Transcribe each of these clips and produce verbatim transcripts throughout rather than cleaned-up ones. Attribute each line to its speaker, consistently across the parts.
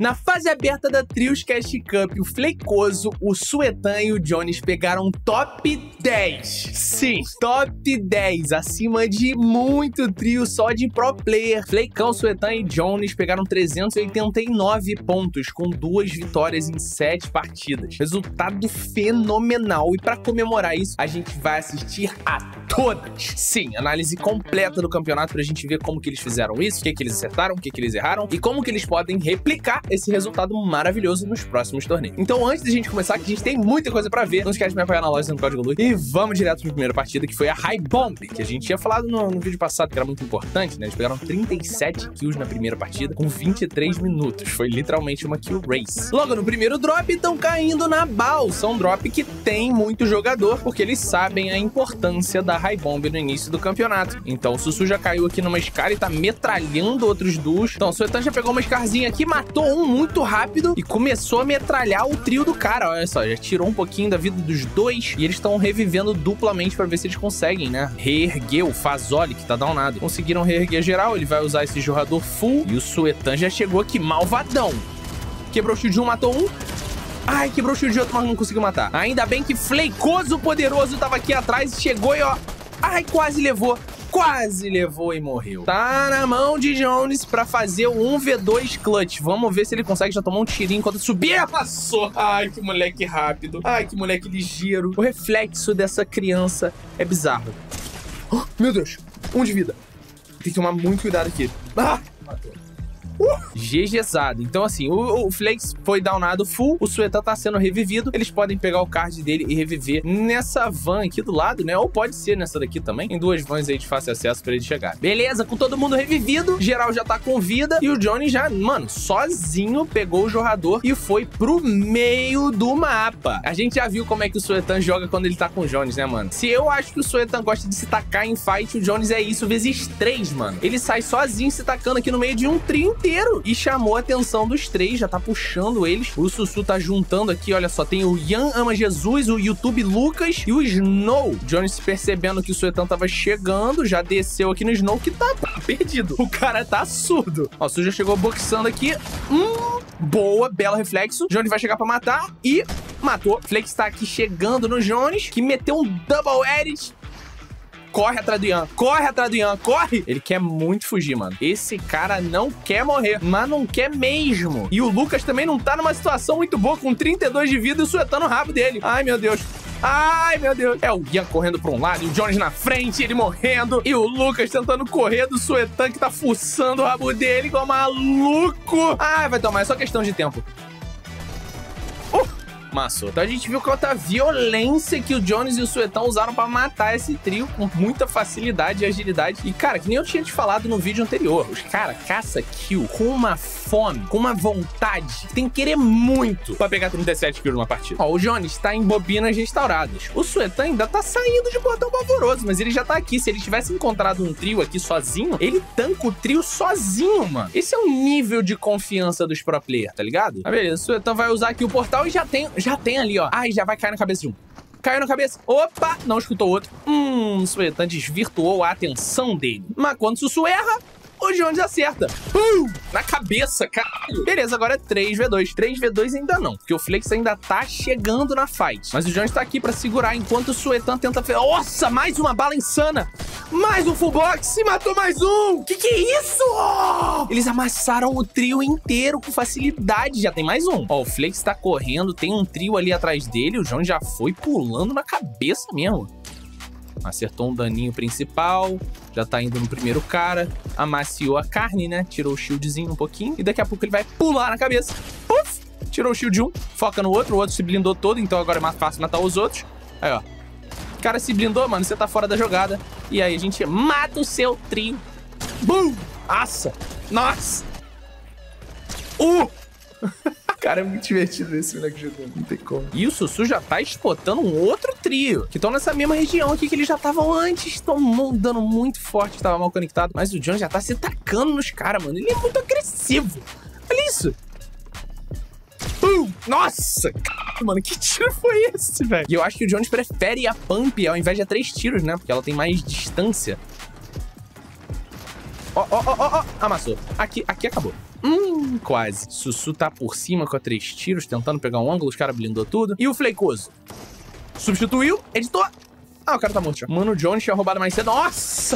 Speaker 1: Na fase aberta da Trios Cash Cup, o Flecoso, o Suetan e o Jones pegaram top dez. Sim, top dez, acima de muito trio só de pro player. Flecão, Suetan e Jones pegaram trezentos e oitenta e nove pontos, com duas vitórias em sete partidas. Resultado fenomenal. E para comemorar isso, a gente vai assistir a todas. Sim, análise completa do campeonato pra gente ver como que eles fizeram isso, o que que eles acertaram, o que que eles erraram e como que eles podem replicar esse resultado maravilhoso nos próximos torneios. Então, antes da gente começar, que a gente tem muita coisa pra ver, não esquece de me apoiar na loja do Código Luz e vamos direto pra primeira partida, que foi a High Bomb, que a gente tinha falado no, no vídeo passado que era muito importante, né? Eles pegaram trinta e sete kills na primeira partida com vinte e três minutos. Foi literalmente uma kill race. Logo no primeiro drop, estão caindo na balsa, um drop que tem muito jogador, porque eles sabem a importância da High Bomb no início do campeonato. Então, o Sussu já caiu aqui numa Scar e tá metralhando outros duos. Então, o Suetan já pegou uma Scarzinha aqui, matou um muito rápido e começou a metralhar o trio do cara. Olha só, já tirou um pouquinho da vida dos dois e eles estão revivendo duplamente pra ver se eles conseguem, né? Reerguer o Fazoli, que tá downado. Conseguiram reerguer geral, ele vai usar esse jogador full e o Suetan já chegou aqui malvadão. Quebrou o shield de um, matou um. Ai, quebrou o shield de outro, mas não conseguiu matar. Ainda bem que Flecoso poderoso tava aqui atrás e chegou e ó... Ai, quase levou. Quase levou e morreu. Tá na mão de Jones pra fazer o um v dois clutch. Vamos ver se ele consegue já tomar um tirinho enquanto subir. Ah, passou. Ai, que moleque rápido. Ai, que moleque ligeiro. O reflexo dessa criança é bizarro. Oh, meu Deus. Um de vida. Tem que tomar muito cuidado aqui. Ah, matou. Uh, GGzado. Então, assim, o, o Flex foi downado full, o Suetan tá sendo revivido. Eles podem pegar o card dele e reviver nessa van aqui do lado, né? Ou pode ser nessa daqui também. Tem duas vans aí de fácil acesso pra ele chegar. Beleza, com todo mundo revivido, geral já tá com vida. E o Johnny já, mano, sozinho pegou o jogador e foi pro meio do mapa. A gente já viu como é que o Suetan joga quando ele tá com o Jones, né, mano? Se eu acho que o Suetan gosta de se tacar em fight, o Jones é isso vezes três, mano. Ele sai sozinho se tacando aqui no meio de um trio inteiro. E chamou a atenção dos três, já tá puxando eles. O Sussu tá juntando aqui, olha só, tem o Ian Ama Jesus, o YouTube Lucas e o Snow. Jones percebendo que o Suetan tava chegando, já desceu aqui no Snow, que tá, tá perdido. O cara tá surdo. Ó, o Sussu já chegou boxando aqui. Hum, boa, belo reflexo. Jones vai chegar pra matar e matou. Flex tá aqui chegando no Jones, que meteu um double edit. Corre atrás do Ian, corre atrás do Ian, corre! Ele quer muito fugir, mano. Esse cara não quer morrer, mas não quer mesmo. E o Lucas também não tá numa situação muito boa, com trinta e dois de vida e o Suetan no rabo dele. Ai, meu Deus. Ai, meu Deus. É o Ian correndo pra um lado e o Jones na frente, ele morrendo. E o Lucas tentando correr do Suetan, que tá fuçando o rabo dele igual maluco. Ai, vai tomar, é só questão de tempo. Maçou. Então a gente viu quanta violência que o Jones e o Suetan usaram pra matar esse trio com muita facilidade e agilidade. E, cara, que nem eu tinha te falado no vídeo anterior, os caras caça kill com uma fome, com uma vontade. Tem que querer muito pra pegar trinta e sete kills numa partida. Ó, o Jones tá em bobinas restauradas. O Suetan ainda tá saindo de portão pavoroso, mas ele já tá aqui. Se ele tivesse encontrado um trio aqui sozinho, ele tanca o trio sozinho, mano. Esse é o nível de confiança dos pro players, tá ligado? Ah, beleza. O Suetan vai usar aqui o portal e já tem... Já tem ali, ó. Ai, já vai cair na cabeça de um. Caiu na cabeça. Opa! Não escutou o outro. Hum, o Suetan desvirtuou a atenção dele. Mas quando o Sussu erra, o Jones acerta. Uh, na cabeça, caralho. Beleza, agora é três v dois. três v dois ainda não, porque o Flex ainda tá chegando na fight. Mas o Jones tá aqui pra segurar enquanto o Suetan tenta... Nossa, mais uma bala insana. Mais um full box e matou mais um. Que que é isso? Oh! Eles amassaram o trio inteiro com facilidade. Já tem mais um. Ó, o Flex tá correndo, tem um trio ali atrás dele. O Jones já foi pulando na cabeça mesmo. Acertou um daninho principal. Já tá indo no primeiro cara. Amaciou a carne, né? Tirou o shieldzinho um pouquinho. E daqui a pouco ele vai pular na cabeça. Puf! Tirou o shield de um. Foca no outro. O outro se blindou todo. Então agora é mais fácil matar os outros. Aí, ó. O cara se blindou, mano. Você tá fora da jogada. E aí a gente mata o seu trio. Bum! Nossa! Nossa! Uh! Cara, é muito divertido esse moleque jogando, não tem como. E o Sussu já tá espotando um outro trio, que estão nessa mesma região aqui que eles já estavam antes. Estão dando muito forte, estava mal conectado. Mas o Jones já tá se tacando nos caras, mano. Ele é muito agressivo. Olha isso. Pum! Nossa! Caramba, mano, que tiro foi esse, velho? E eu acho que o Jones prefere a Pump ao invés de a três tiros, né? Porque ela tem mais distância. Ó, ó, ó, ó, ó. Amassou. Aqui, aqui acabou. Hum, quase. Sussu tá por cima com a três tiros, tentando pegar um ângulo, os caras blindou tudo. E o Flecoso substituiu, editou. Ah, o cara tá morto já. Mano, o Jones tinha roubado mais cedo. Nossa!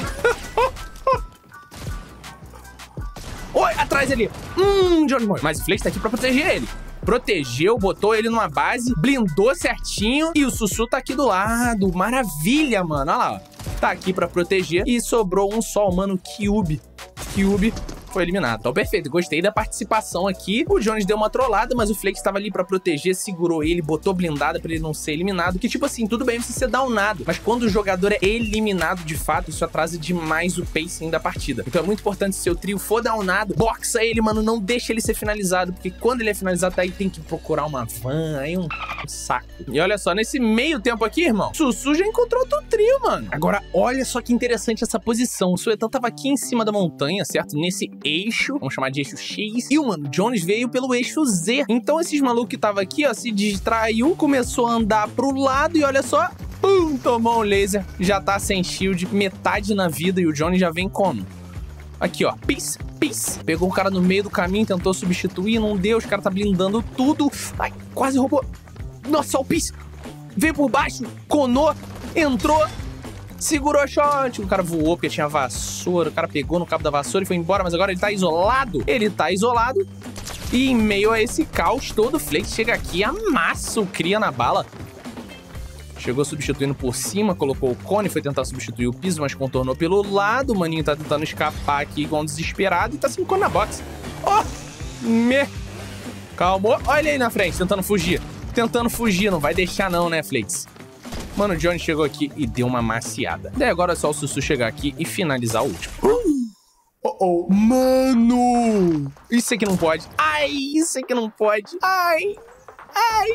Speaker 1: Oi, atrás ali. Hum, Jones morreu. Mas o Flex tá aqui pra proteger ele. Protegeu, botou ele numa base, blindou certinho. E o Sussu tá aqui do lado. Maravilha, mano. Olha lá, ó. Tá aqui pra proteger. E sobrou um só, mano, Cube. Cube foi eliminado. Então, perfeito. Gostei da participação aqui. O Jones deu uma trollada, mas o Flex estava ali pra proteger, segurou ele, botou blindada pra ele não ser eliminado. Que, tipo assim, tudo bem você ser downado, mas quando o jogador é eliminado de fato, isso atrasa demais o pacing da partida. Então, é muito importante, se seu trio for downado, boxa ele, mano, não deixa ele ser finalizado, porque quando ele é finalizado, aí tem que procurar uma van, aí um, um saco. E olha só, nesse meio tempo aqui, irmão, Sussu já encontrou outro trio, mano. Agora, olha só que interessante essa posição. O Suetan tava aqui em cima da montanha, certo? Nesse eixo, vamos chamar de eixo X, e o Mano Jones veio pelo eixo Z. Então esses malucos que tava aqui, ó, se distraiu, começou a andar pro lado e olha só, pum, tomou um laser, já tá sem shield, metade na vida e o Jones já vem como? Aqui, ó, pis, pis. Pegou o cara no meio do caminho, tentou substituir, não deu, os caras tá blindando tudo. Ai, quase roubou. Nossa, o pis veio por baixo, conou, entrou, segurou a shot, o cara voou porque tinha vassoura, o cara pegou no cabo da vassoura e foi embora, mas agora ele tá isolado. Ele tá isolado e em meio a esse caos todo, o Flex chega aqui e amassa o cria na bala. Chegou substituindo por cima, colocou o cone, foi tentar substituir o piso, mas contornou pelo lado. O maninho tá tentando escapar aqui igual um desesperado e tá sem cone na box. Ó, oh, me... Calmou. Olha aí na frente, tentando fugir. Tentando fugir, não vai deixar não, né, Flex? Mano, o Johnny chegou aqui e deu uma maciada. Daí agora é só o Sussu chegar aqui e finalizar o último. Oh, oh. Mano! Isso aqui não pode. Ai, isso aqui não pode. Ai, ai,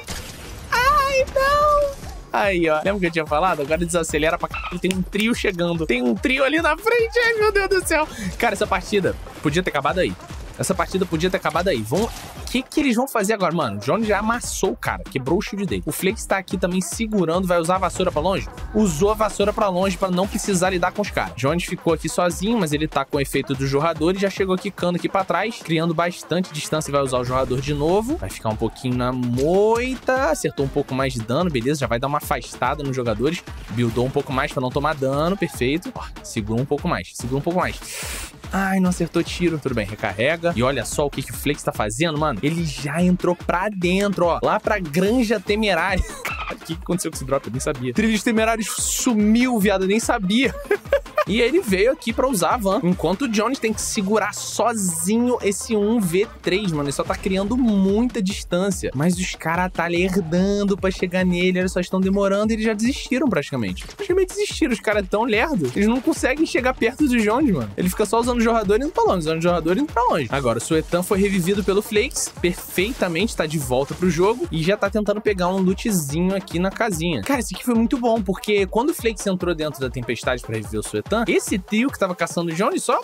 Speaker 1: ai, não! Aí, ó. Lembra que eu tinha falado? Agora desacelera pra c... Tem um trio chegando. Tem um trio ali na frente. Ai, meu Deus do céu. Cara, essa partida podia ter acabado aí. Essa partida podia ter acabado aí. Vão... O que que eles vão fazer agora? Mano, o Johnny já amassou o cara. Quebrou o shield dele. O Flex tá aqui também segurando. Vai usar a vassoura pra longe? Usou a vassoura pra longe pra não precisar lidar com os caras. Johnny ficou aqui sozinho, mas ele tá com o efeito do jogador e já chegou quicando aqui pra trás, criando bastante distância e vai usar o jogador de novo. Vai ficar um pouquinho na moita. Acertou um pouco mais de dano, beleza. Já vai dar uma afastada nos jogadores. Buildou um pouco mais pra não tomar dano. Perfeito. Ó, segura um pouco mais. Segura um pouco mais. Ai, não acertou tiro. Tudo bem, recarrega. E olha só o que, que o Flex tá fazendo, mano. Ele já entrou pra dentro, ó. Lá pra Granja Temerária. O que, que aconteceu com esse drop? Eu nem sabia. Trilhos Temerários sumiu, viado. Eu nem sabia. E ele veio aqui pra usar a van. Enquanto o Jones tem que segurar sozinho esse um v três, mano. Ele só tá criando muita distância. Mas os caras tá lerdando pra chegar nele. Eles só estão demorando e eles já desistiram praticamente. Praticamente desistiram. Os caras tão lerdos. Eles não conseguem chegar perto do Jones, mano. Ele fica só usando o jogador indo pra longe. Usando o jogador indo pra longe. Agora, o Suetan foi revivido pelo Flex. Perfeitamente. Tá de volta pro jogo. E já tá tentando pegar um lootzinho aqui na casinha. Cara, isso aqui foi muito bom. Porque quando o Flex entrou dentro da tempestade pra reviver o Suetan, esse trio que tava caçando o Jones só...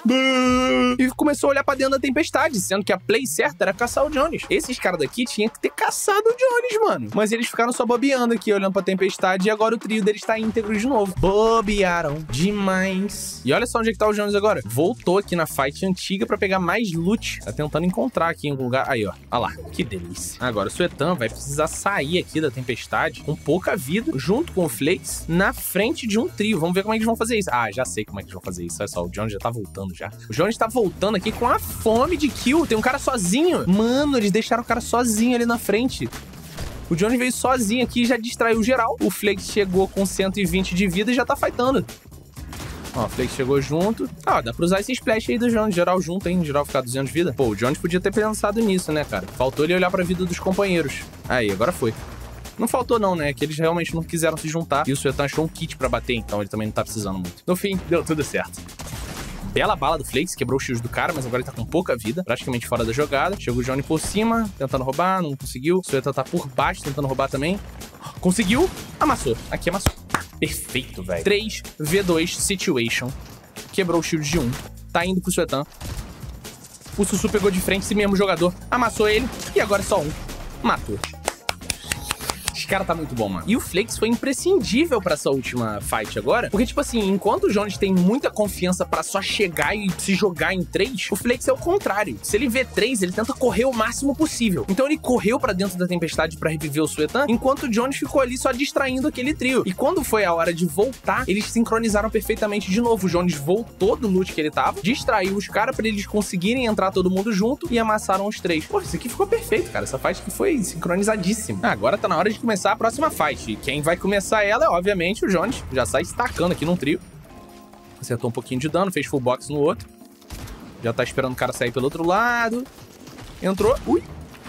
Speaker 1: E começou a olhar pra dentro da tempestade, sendo que a play certa era caçar o Jones. Esses caras daqui tinham que ter caçado o Jones, mano. Mas eles ficaram só bobeando aqui, olhando pra tempestade, e agora o trio deles tá íntegro de novo. Bobearam demais. E olha só onde é que tá o Jones agora. Voltou aqui na fight antiga pra pegar mais loot. Tá tentando encontrar aqui em algum lugar. Aí, ó. Olha lá. Que delícia. Agora o Suetan vai precisar sair aqui da tempestade com pouca vida, junto com o Flex, na frente de um trio. Vamos ver como é que eles vão fazer isso. Ah, já sei como é que eles vão fazer isso. Olha só, o Jones já tá voltando já. O Jones tá voltando aqui com a fome de kill. Tem um cara sozinho. Mano, eles deixaram o cara sozinho ali na frente. O Jones veio sozinho aqui e já distraiu geral. O Flex chegou com cento e vinte de vida e já tá fightando. Ó, o Flex chegou junto. Ah, dá pra usar esse splash aí do Jones, geral junto, hein? Geral ficar duzentos de vida. Pô, o Jones podia ter pensado nisso, né, cara? Faltou ele olhar pra vida dos companheiros. Aí, agora foi. Não faltou não, né? Que eles realmente não quiseram se juntar. E o Suetan achou um kit pra bater, então ele também não tá precisando muito. No fim, deu tudo certo. Bela bala do Flex, quebrou o shield do cara, mas agora ele tá com pouca vida, praticamente fora da jogada. Chegou o Johnny por cima, tentando roubar, não conseguiu. O Suetan tá por baixo, tentando roubar também. Conseguiu, amassou. Aqui amassou. Perfeito, velho. três v dois situation. Quebrou o shield de um. Tá indo pro Suetan. O Sussu pegou de frente esse mesmo jogador. Amassou ele. E agora é só um. Matou. Esse cara tá muito bom, mano. E o Flakes foi imprescindível pra essa última fight agora, porque, tipo assim, enquanto o Jones tem muita confiança pra só chegar e se jogar em três, o Flakes é o contrário. Se ele vê três, ele tenta correr o máximo possível. Então ele correu pra dentro da tempestade pra reviver o Suetan, enquanto o Jones ficou ali só distraindo aquele trio. E quando foi a hora de voltar, eles sincronizaram perfeitamente de novo. O Jones voltou do loot que ele tava, distraiu os caras pra eles conseguirem entrar todo mundo junto e amassaram os três. Pô, isso aqui ficou perfeito, cara. Essa fight aqui foi sincronizadíssima. Ah, agora tá na hora de começar a próxima fight. E quem vai começar ela é, obviamente, o Jones. Já sai estacando aqui num trio. Acertou um pouquinho de dano, fez full box no outro. Já tá esperando o cara sair pelo outro lado. Entrou. Ui.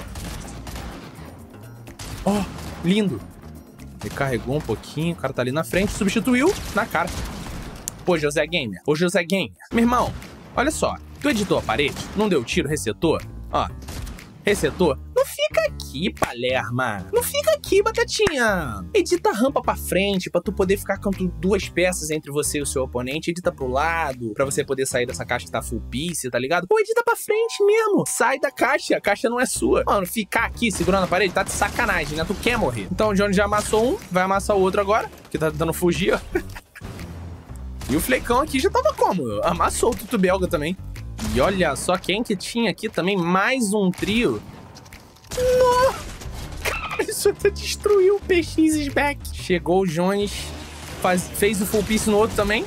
Speaker 1: Ó, oh, lindo. Recarregou um pouquinho, o cara tá ali na frente, substituiu na cara. Pô, José Gamer. Ô, José Gamer. Meu irmão, olha só. Tu editou a parede? Não deu tiro, resetou? Ó, resetou? Não fica aqui, Palerma. Não fica aqui, Batatinha. Edita a rampa pra frente, pra tu poder ficar com duas peças entre você e o seu oponente. Edita pro lado, pra você poder sair dessa caixa que tá full piece, tá ligado? Ou edita pra frente mesmo. Sai da caixa, a caixa não é sua. Mano, ficar aqui segurando a parede tá de sacanagem, né? Tu quer morrer. Então o Johnny já amassou um, vai amassar o outro agora, que tá tentando fugir, ó. E o Flecão aqui já tava como? Amassou o Tutu Belga também. E olha só quem que tinha aqui também, mais um trio. No! Cara, isso até destruiu o P X is back. Chegou o Jones, faz, fez o full piece no outro também.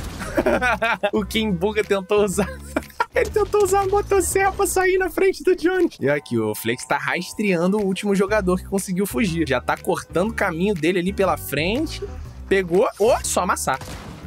Speaker 1: O Kimbuga tentou usar... Ele tentou usar a motosserra pra sair na frente do Jones. E aqui, o Flex tá rastreando o último jogador que conseguiu fugir. Já tá cortando o caminho dele ali pela frente. Pegou, oh, só amassar.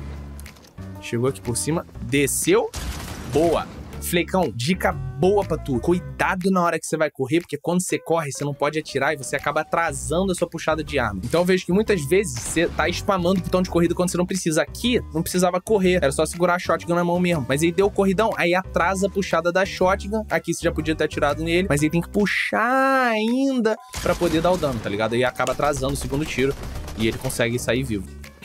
Speaker 1: Chegou aqui por cima, desceu. Boa. Flecão, dica boa pra tu. Cuidado na hora que você vai correr, porque quando você corre, você não pode atirar e você acaba atrasando a sua puxada de arma. Então eu vejo que muitas vezes você tá spamando o botão de corrida quando você não precisa. Aqui, não precisava correr, era só segurar a shotgun na mão mesmo. Mas aí deu o corridão, aí atrasa a puxada da shotgun. Aqui você já podia ter atirado nele, mas aí tem que puxar ainda pra poder dar o dano, tá ligado? Aí acaba atrasando o segundo tiro e ele consegue sair vivo.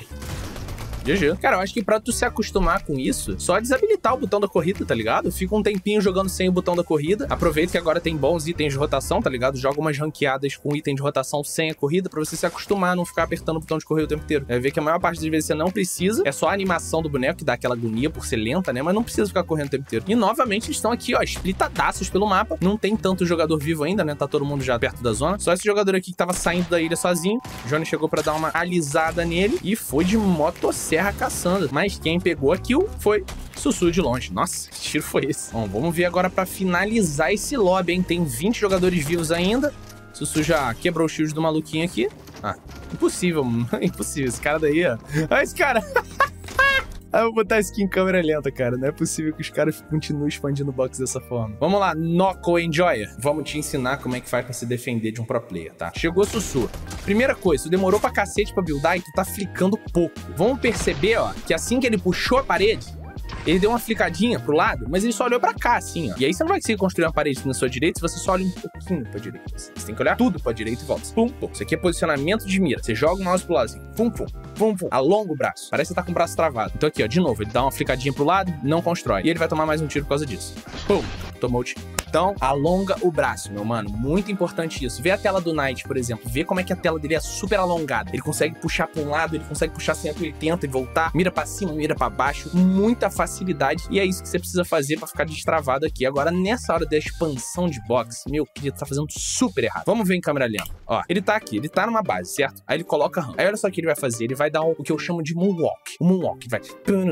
Speaker 1: G G. Cara, eu acho que pra tu se acostumar com isso, só desabilitar o botão da corrida, tá ligado? Fica um tempinho jogando sem o botão da corrida. Aproveita que agora tem bons itens de rotação, tá ligado? Joga umas ranqueadas com item de rotação sem a corrida pra você se acostumar a não ficar apertando o botão de correr o tempo inteiro. Vai ver que a maior parte das vezes você não precisa. É só a animação do boneco que dá aquela agonia por ser lenta, né? Mas não precisa ficar correndo o tempo inteiro. E novamente eles estão aqui, ó, splitadaços pelo mapa. Não tem tanto jogador vivo ainda, né? Tá todo mundo já perto da zona. Só esse jogador aqui que tava saindo da ilha sozinho. O Johnny chegou pra dar uma alisada nele e foi de motosserra caçando. Mas quem pegou a kill foi Sussu de longe. Nossa, que tiro foi esse? Bom, vamos ver agora pra finalizar esse lobby, hein? Tem vinte jogadores vivos ainda. Sussu já quebrou o shield do maluquinho aqui. Ah, impossível, mano. Impossível. Esse cara daí, ó. Olha esse cara. Ah, eu vou botar isso aqui em câmera lenta, cara. Não é possível que os caras continuem expandindo o box dessa forma. Vamos lá, Noco Enjoyer. Vamos te ensinar como é que faz pra se defender de um pro player, tá? Chegou Sussu. Primeira coisa, tu demorou pra cacete pra buildar e tu tá flicando pouco. Vamos perceber, ó, que assim que ele puxou a parede, ele deu uma flicadinha pro lado, mas ele só olhou pra cá, assim, ó. E aí você não vai conseguir construir uma parede na sua direita se você só olha um pouquinho pra direita. Você tem que olhar tudo pra direita e volta. Pum, pum. Isso aqui é posicionamento de mira. Você joga o mouse pro lado assim. Pum, pum. Pum, pum. Alonga o braço. Parece que você tá com o braço travado. Então aqui, ó, de novo, ele dá uma flicadinha pro lado, não constrói. E ele vai tomar mais um tiro por causa disso. Pum. Tomou o tiro. Então, alonga o braço, meu mano. Muito importante isso. Vê a tela do Knight, por exemplo. Vê como é que a tela dele é super alongada. Ele consegue puxar pra um lado, ele consegue puxar cento e oitenta e voltar. Mira pra cima, mira pra baixo. Muita facilidade. E é isso que você precisa fazer pra ficar destravado aqui. Agora, nessa hora da expansão de box, meu querido, tá fazendo super errado. Vamos ver em câmera lenta. Ó, ele tá aqui. Ele tá numa base, certo? Aí ele coloca a rampa. Aí olha só o que ele vai fazer. Ele vai dar o que eu chamo de moonwalk. O moonwalk vai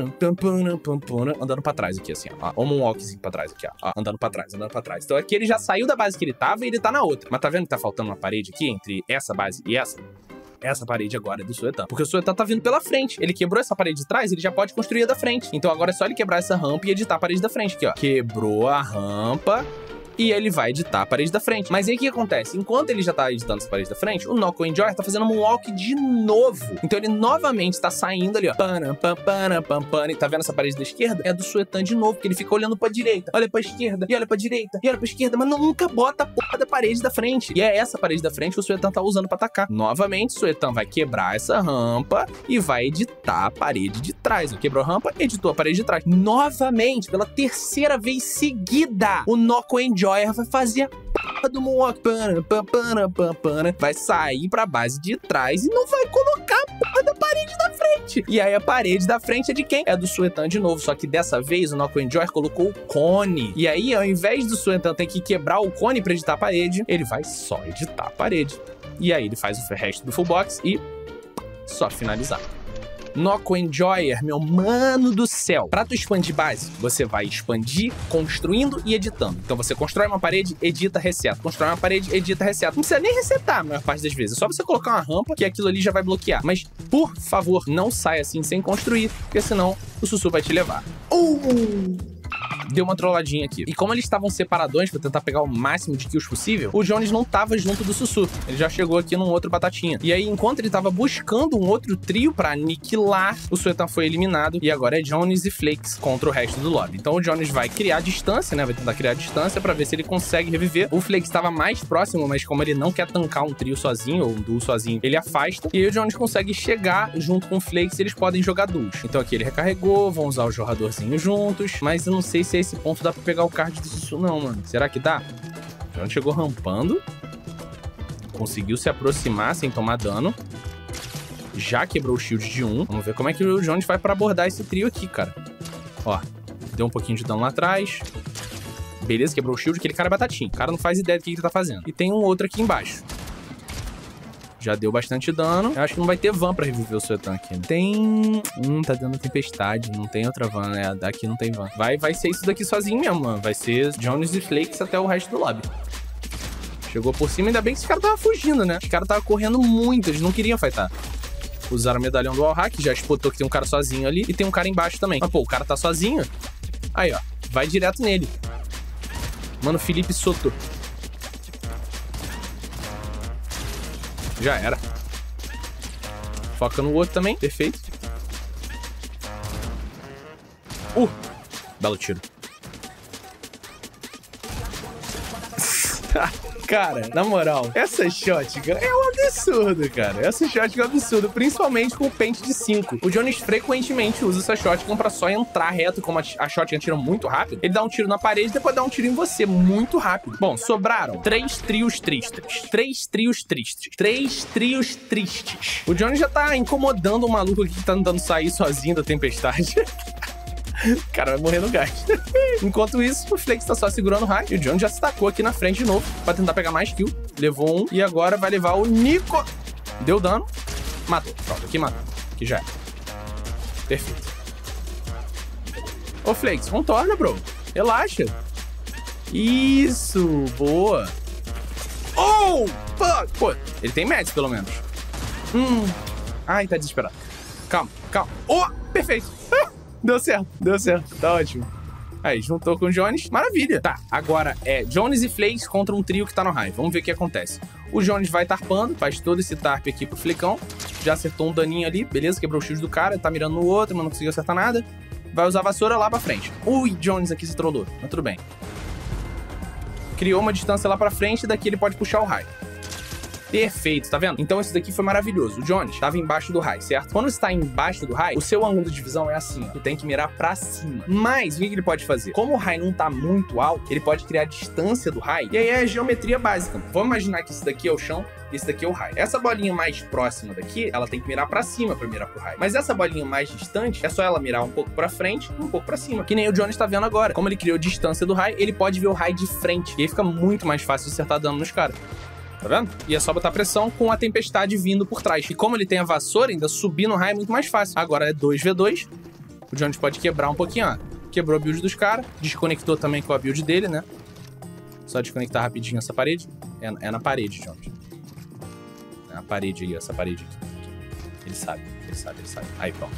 Speaker 1: andando pra trás aqui, assim, ó. O moonwalkzinho pra trás aqui, ó. Andando pra trás, andando pra trás. Então aqui ele já saiu da base que ele tava e ele tá na outra. Mas tá vendo que tá faltando uma parede aqui entre essa base e essa? Essa parede agora é do Suetan. Porque o Suetan tá vindo pela frente. Ele quebrou essa parede de trás, ele já pode construir a da frente. Então agora é só ele quebrar essa rampa e editar a parede da frente aqui, ó. Quebrou a rampa e ele vai editar a parede da frente. Mas aí o que acontece? Enquanto ele já tá editando essa parede da frente, o Noco Enjoy tá fazendo um moonwalk de novo. Então ele novamente tá saindo ali, ó. Pana, pam, pana, pam, pana. E tá vendo essa parede da esquerda? É do Suetan de novo, porque ele fica olhando pra direita, olha pra esquerda, e olha pra direita, e olha pra esquerda, mas nunca bota a porra da parede da frente. E é essa parede da frente que o Suetan tá usando pra atacar. Novamente, o Suetan vai quebrar essa rampa e vai editar a parede de trás. Ó. Quebrou a rampa, editou a parede de trás. Novamente, pela terceira vez seguida, o Noco Enjoy Enjoyer vai fazer a porra do Moonwalk. Pana, pana, pana, pana. Vai sair pra base de trás e não vai colocar a porra da parede da frente. E aí a parede da frente é de quem? É do Suetan de novo. Só que dessa vez o Noco Enjoyer colocou o cone. E aí, ao invés do Suetan ter que quebrar o cone pra editar a parede, ele vai só editar a parede. E aí ele faz o resto do full box e só finalizar. Noco Enjoyer, meu mano do céu. Pra tu expandir base, você vai expandir, construindo e editando. Então você constrói uma parede, edita, reseta. Constrói uma parede, edita, reseta. Não precisa nem resetar a maior parte das vezes. É só você colocar uma rampa que aquilo ali já vai bloquear. Mas, por favor, não saia assim sem construir, porque senão o Sussu vai te levar. Uh! Deu uma trolladinha aqui. E como eles estavam separadões pra tentar pegar o máximo de kills possível, o Jones não tava junto do Sussu. Ele já chegou aqui num outro batatinha. E aí, enquanto ele tava buscando um outro trio pra aniquilar, o Suetan foi eliminado. E agora é Jones e Flakes contra o resto do lobby. Então o Jones vai criar distância, né? Vai tentar criar distância pra ver se ele consegue reviver. O Flakes estava mais próximo, mas como ele não quer tancar um trio sozinho, ou um duo sozinho, ele afasta. E aí o Jones consegue chegar junto com o Flakes e eles podem jogar duos. Então aqui ele recarregou, vão usar o jogadorzinho juntos. Mas eu não sei se esse ponto dá pra pegar o card do Sussu não, mano. Será que dá? O Jones chegou rampando. Conseguiu se aproximar sem tomar dano. Já quebrou o shield de um. Vamos ver como é que o Jones vai pra abordar esse trio aqui, cara. Ó, deu um pouquinho de dano lá atrás. Beleza, quebrou o shield. Aquele cara é batatinho. O cara não faz ideia do que ele tá fazendo. E tem um outro aqui embaixo. Já deu bastante dano. Eu acho que não vai ter van pra reviver o Suetan aqui. Tem... Hum, tá dando tempestade. Não tem outra van, né? Daqui não tem van. Vai, vai ser isso daqui sozinho mesmo, mano. Vai ser Jones e Flakes até o resto do lobby. Chegou por cima. Ainda bem que esse cara tava fugindo, né? Os caras tava correndo muito. Eles não queriam fightar. Usaram o medalhão do wallhack. Já spotou que tem um cara sozinho ali. E tem um cara embaixo também. Mas, pô, o cara tá sozinho. Aí, ó. Vai direto nele. Mano, Felipe Soto. Já era. Foca no outro também. Perfeito. Uh! Belo tiro. Cara, na moral, essa shotgun é um absurdo, cara. Essa shotgun é um absurdo, principalmente com o pente de cinco. O Jones frequentemente usa essa shotgun pra só entrar reto, como a shotgun tira muito rápido. Ele dá um tiro na parede e depois dá um tiro em você, muito rápido. Bom, sobraram três trios tristes. Três trios tristes. Três trios tristes. O Jones já tá incomodando o maluco aqui que tá tentando sair sozinho da tempestade. O cara vai morrer no gás. Enquanto isso, o Flakes tá só segurando o raio. E o Jones já se tacou aqui na frente de novo pra tentar pegar mais kill. Levou um. E agora vai levar o Nico. Deu dano. Matou. Pronto, aqui matou. Aqui já é. Perfeito. Ô, Flakes, contorna, bro. Relaxa. Isso. Boa. Oh! Fuck! Pô, ele tem meds, pelo menos. Hum. Ai, tá desesperado. Calma, calma. Oh! Perfeito. Deu certo, deu certo, tá ótimo. Aí, juntou com o Jones, maravilha. Tá, agora é Jones e Flakes contra um trio que tá no raio. Vamos ver o que acontece. O Jones vai tarpando, faz todo esse tarp aqui pro Flecão. Já acertou um daninho ali, beleza, quebrou o shield do cara, tá mirando no outro, mas não conseguiu acertar nada. Vai usar a vassoura lá pra frente. Ui, Jones aqui se trollou, mas tudo bem. Criou uma distância lá pra frente e daqui ele pode puxar o raio. Perfeito, tá vendo? Então isso daqui foi maravilhoso. O Jones estava embaixo do raio, certo? Quando você está embaixo do raio, o seu ângulo de visão é assim, ó. Tu tem que mirar pra cima. Mas, o que, que ele pode fazer? Como o raio não tá muito alto, ele pode criar a distância do raio. E aí é a geometria básica. Vamos imaginar que isso daqui é o chão, esse daqui é o raio. Essa bolinha mais próxima daqui, ela tem que mirar pra cima pra mirar pro raio. Mas essa bolinha mais distante, é só ela mirar um pouco pra frente e um pouco pra cima. Que nem o Jones tá vendo agora. Como ele criou distância do raio, ele pode ver o raio de frente. E aí fica muito mais fácil de acertar dano nos caras. Tá vendo? E é só botar pressão com a tempestade vindo por trás. E como ele tem a vassoura, ainda subir no raio é muito mais fácil. Agora é dois contra dois. O Jones pode quebrar um pouquinho, ó. Quebrou a build dos caras. Desconectou também com a build dele, né? Só desconectar rapidinho essa parede. É, é na parede, Jones. É na parede aí, essa parede aqui. Ele sabe, ele sabe, ele sabe. Aí, pronto.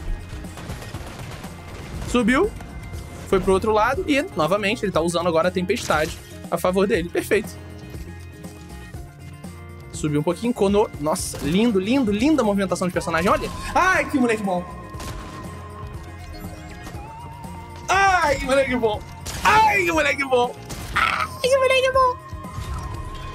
Speaker 1: Subiu. Foi pro outro lado. E, novamente, ele tá usando agora a tempestade a favor dele. Perfeito. Subiu um pouquinho, conou. Nossa, lindo, lindo, linda a movimentação de personagem. Olha. Ai, que moleque bom. Ai, que moleque bom. Ai, que moleque bom. Ai, que moleque bom.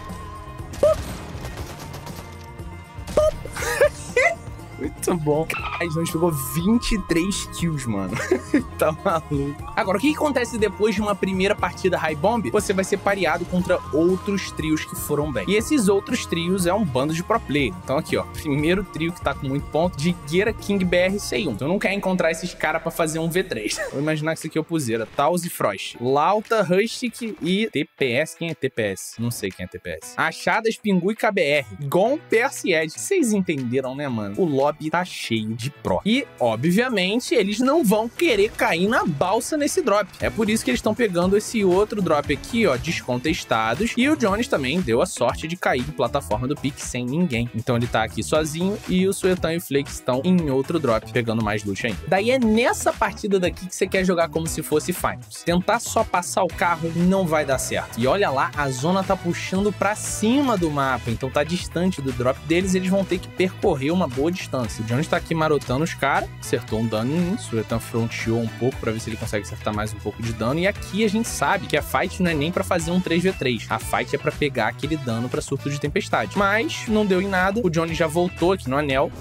Speaker 1: Pup. Pup. Muito bom. A Jones pegou vinte e três kills, mano. Tá maluco. Agora, o que acontece depois de uma primeira partida High Bomb? Você vai ser pareado contra outros trios que foram bem. E esses outros trios é um bando de pro player. Então aqui, ó, primeiro trio que tá com muito ponto, Digueira, King, B R, C um. Então não quer encontrar esses caras pra fazer um V três. Vou imaginar que isso aqui é o Puzeira. Taos e Frost. Lauta, Rustic e T P S. Quem é T P S? Não sei quem é T P S. Achadas, Pingu e K B R. Gon, Percy e Ed. Vocês entenderam, né, mano? O lobby tá cheio de pro. E, obviamente, eles não vão querer cair na balsa nesse drop. É por isso que eles estão pegando esse outro drop aqui, ó, descontestados. E o Jones também deu a sorte de cair em plataforma do pique sem ninguém. Então ele tá aqui sozinho e o Suetan e o Flake estão em outro drop, pegando mais loot ainda. Daí é nessa partida daqui que você quer jogar como se fosse Finals. Tentar só passar o carro não vai dar certo. E olha lá, a zona tá puxando pra cima do mapa, então tá distante do drop deles, eles vão ter que percorrer uma boa distância. O Jones tá aqui marotando os caras, acertou um dano em um, o Suetan fronteou um pouco pra ver se ele consegue acertar mais um pouco de dano, e aqui a gente sabe que a fight não é nem pra fazer um três v três, a fight é pra pegar aquele dano pra surto de tempestade. Mas não deu em nada, o Jones já voltou aqui no anel,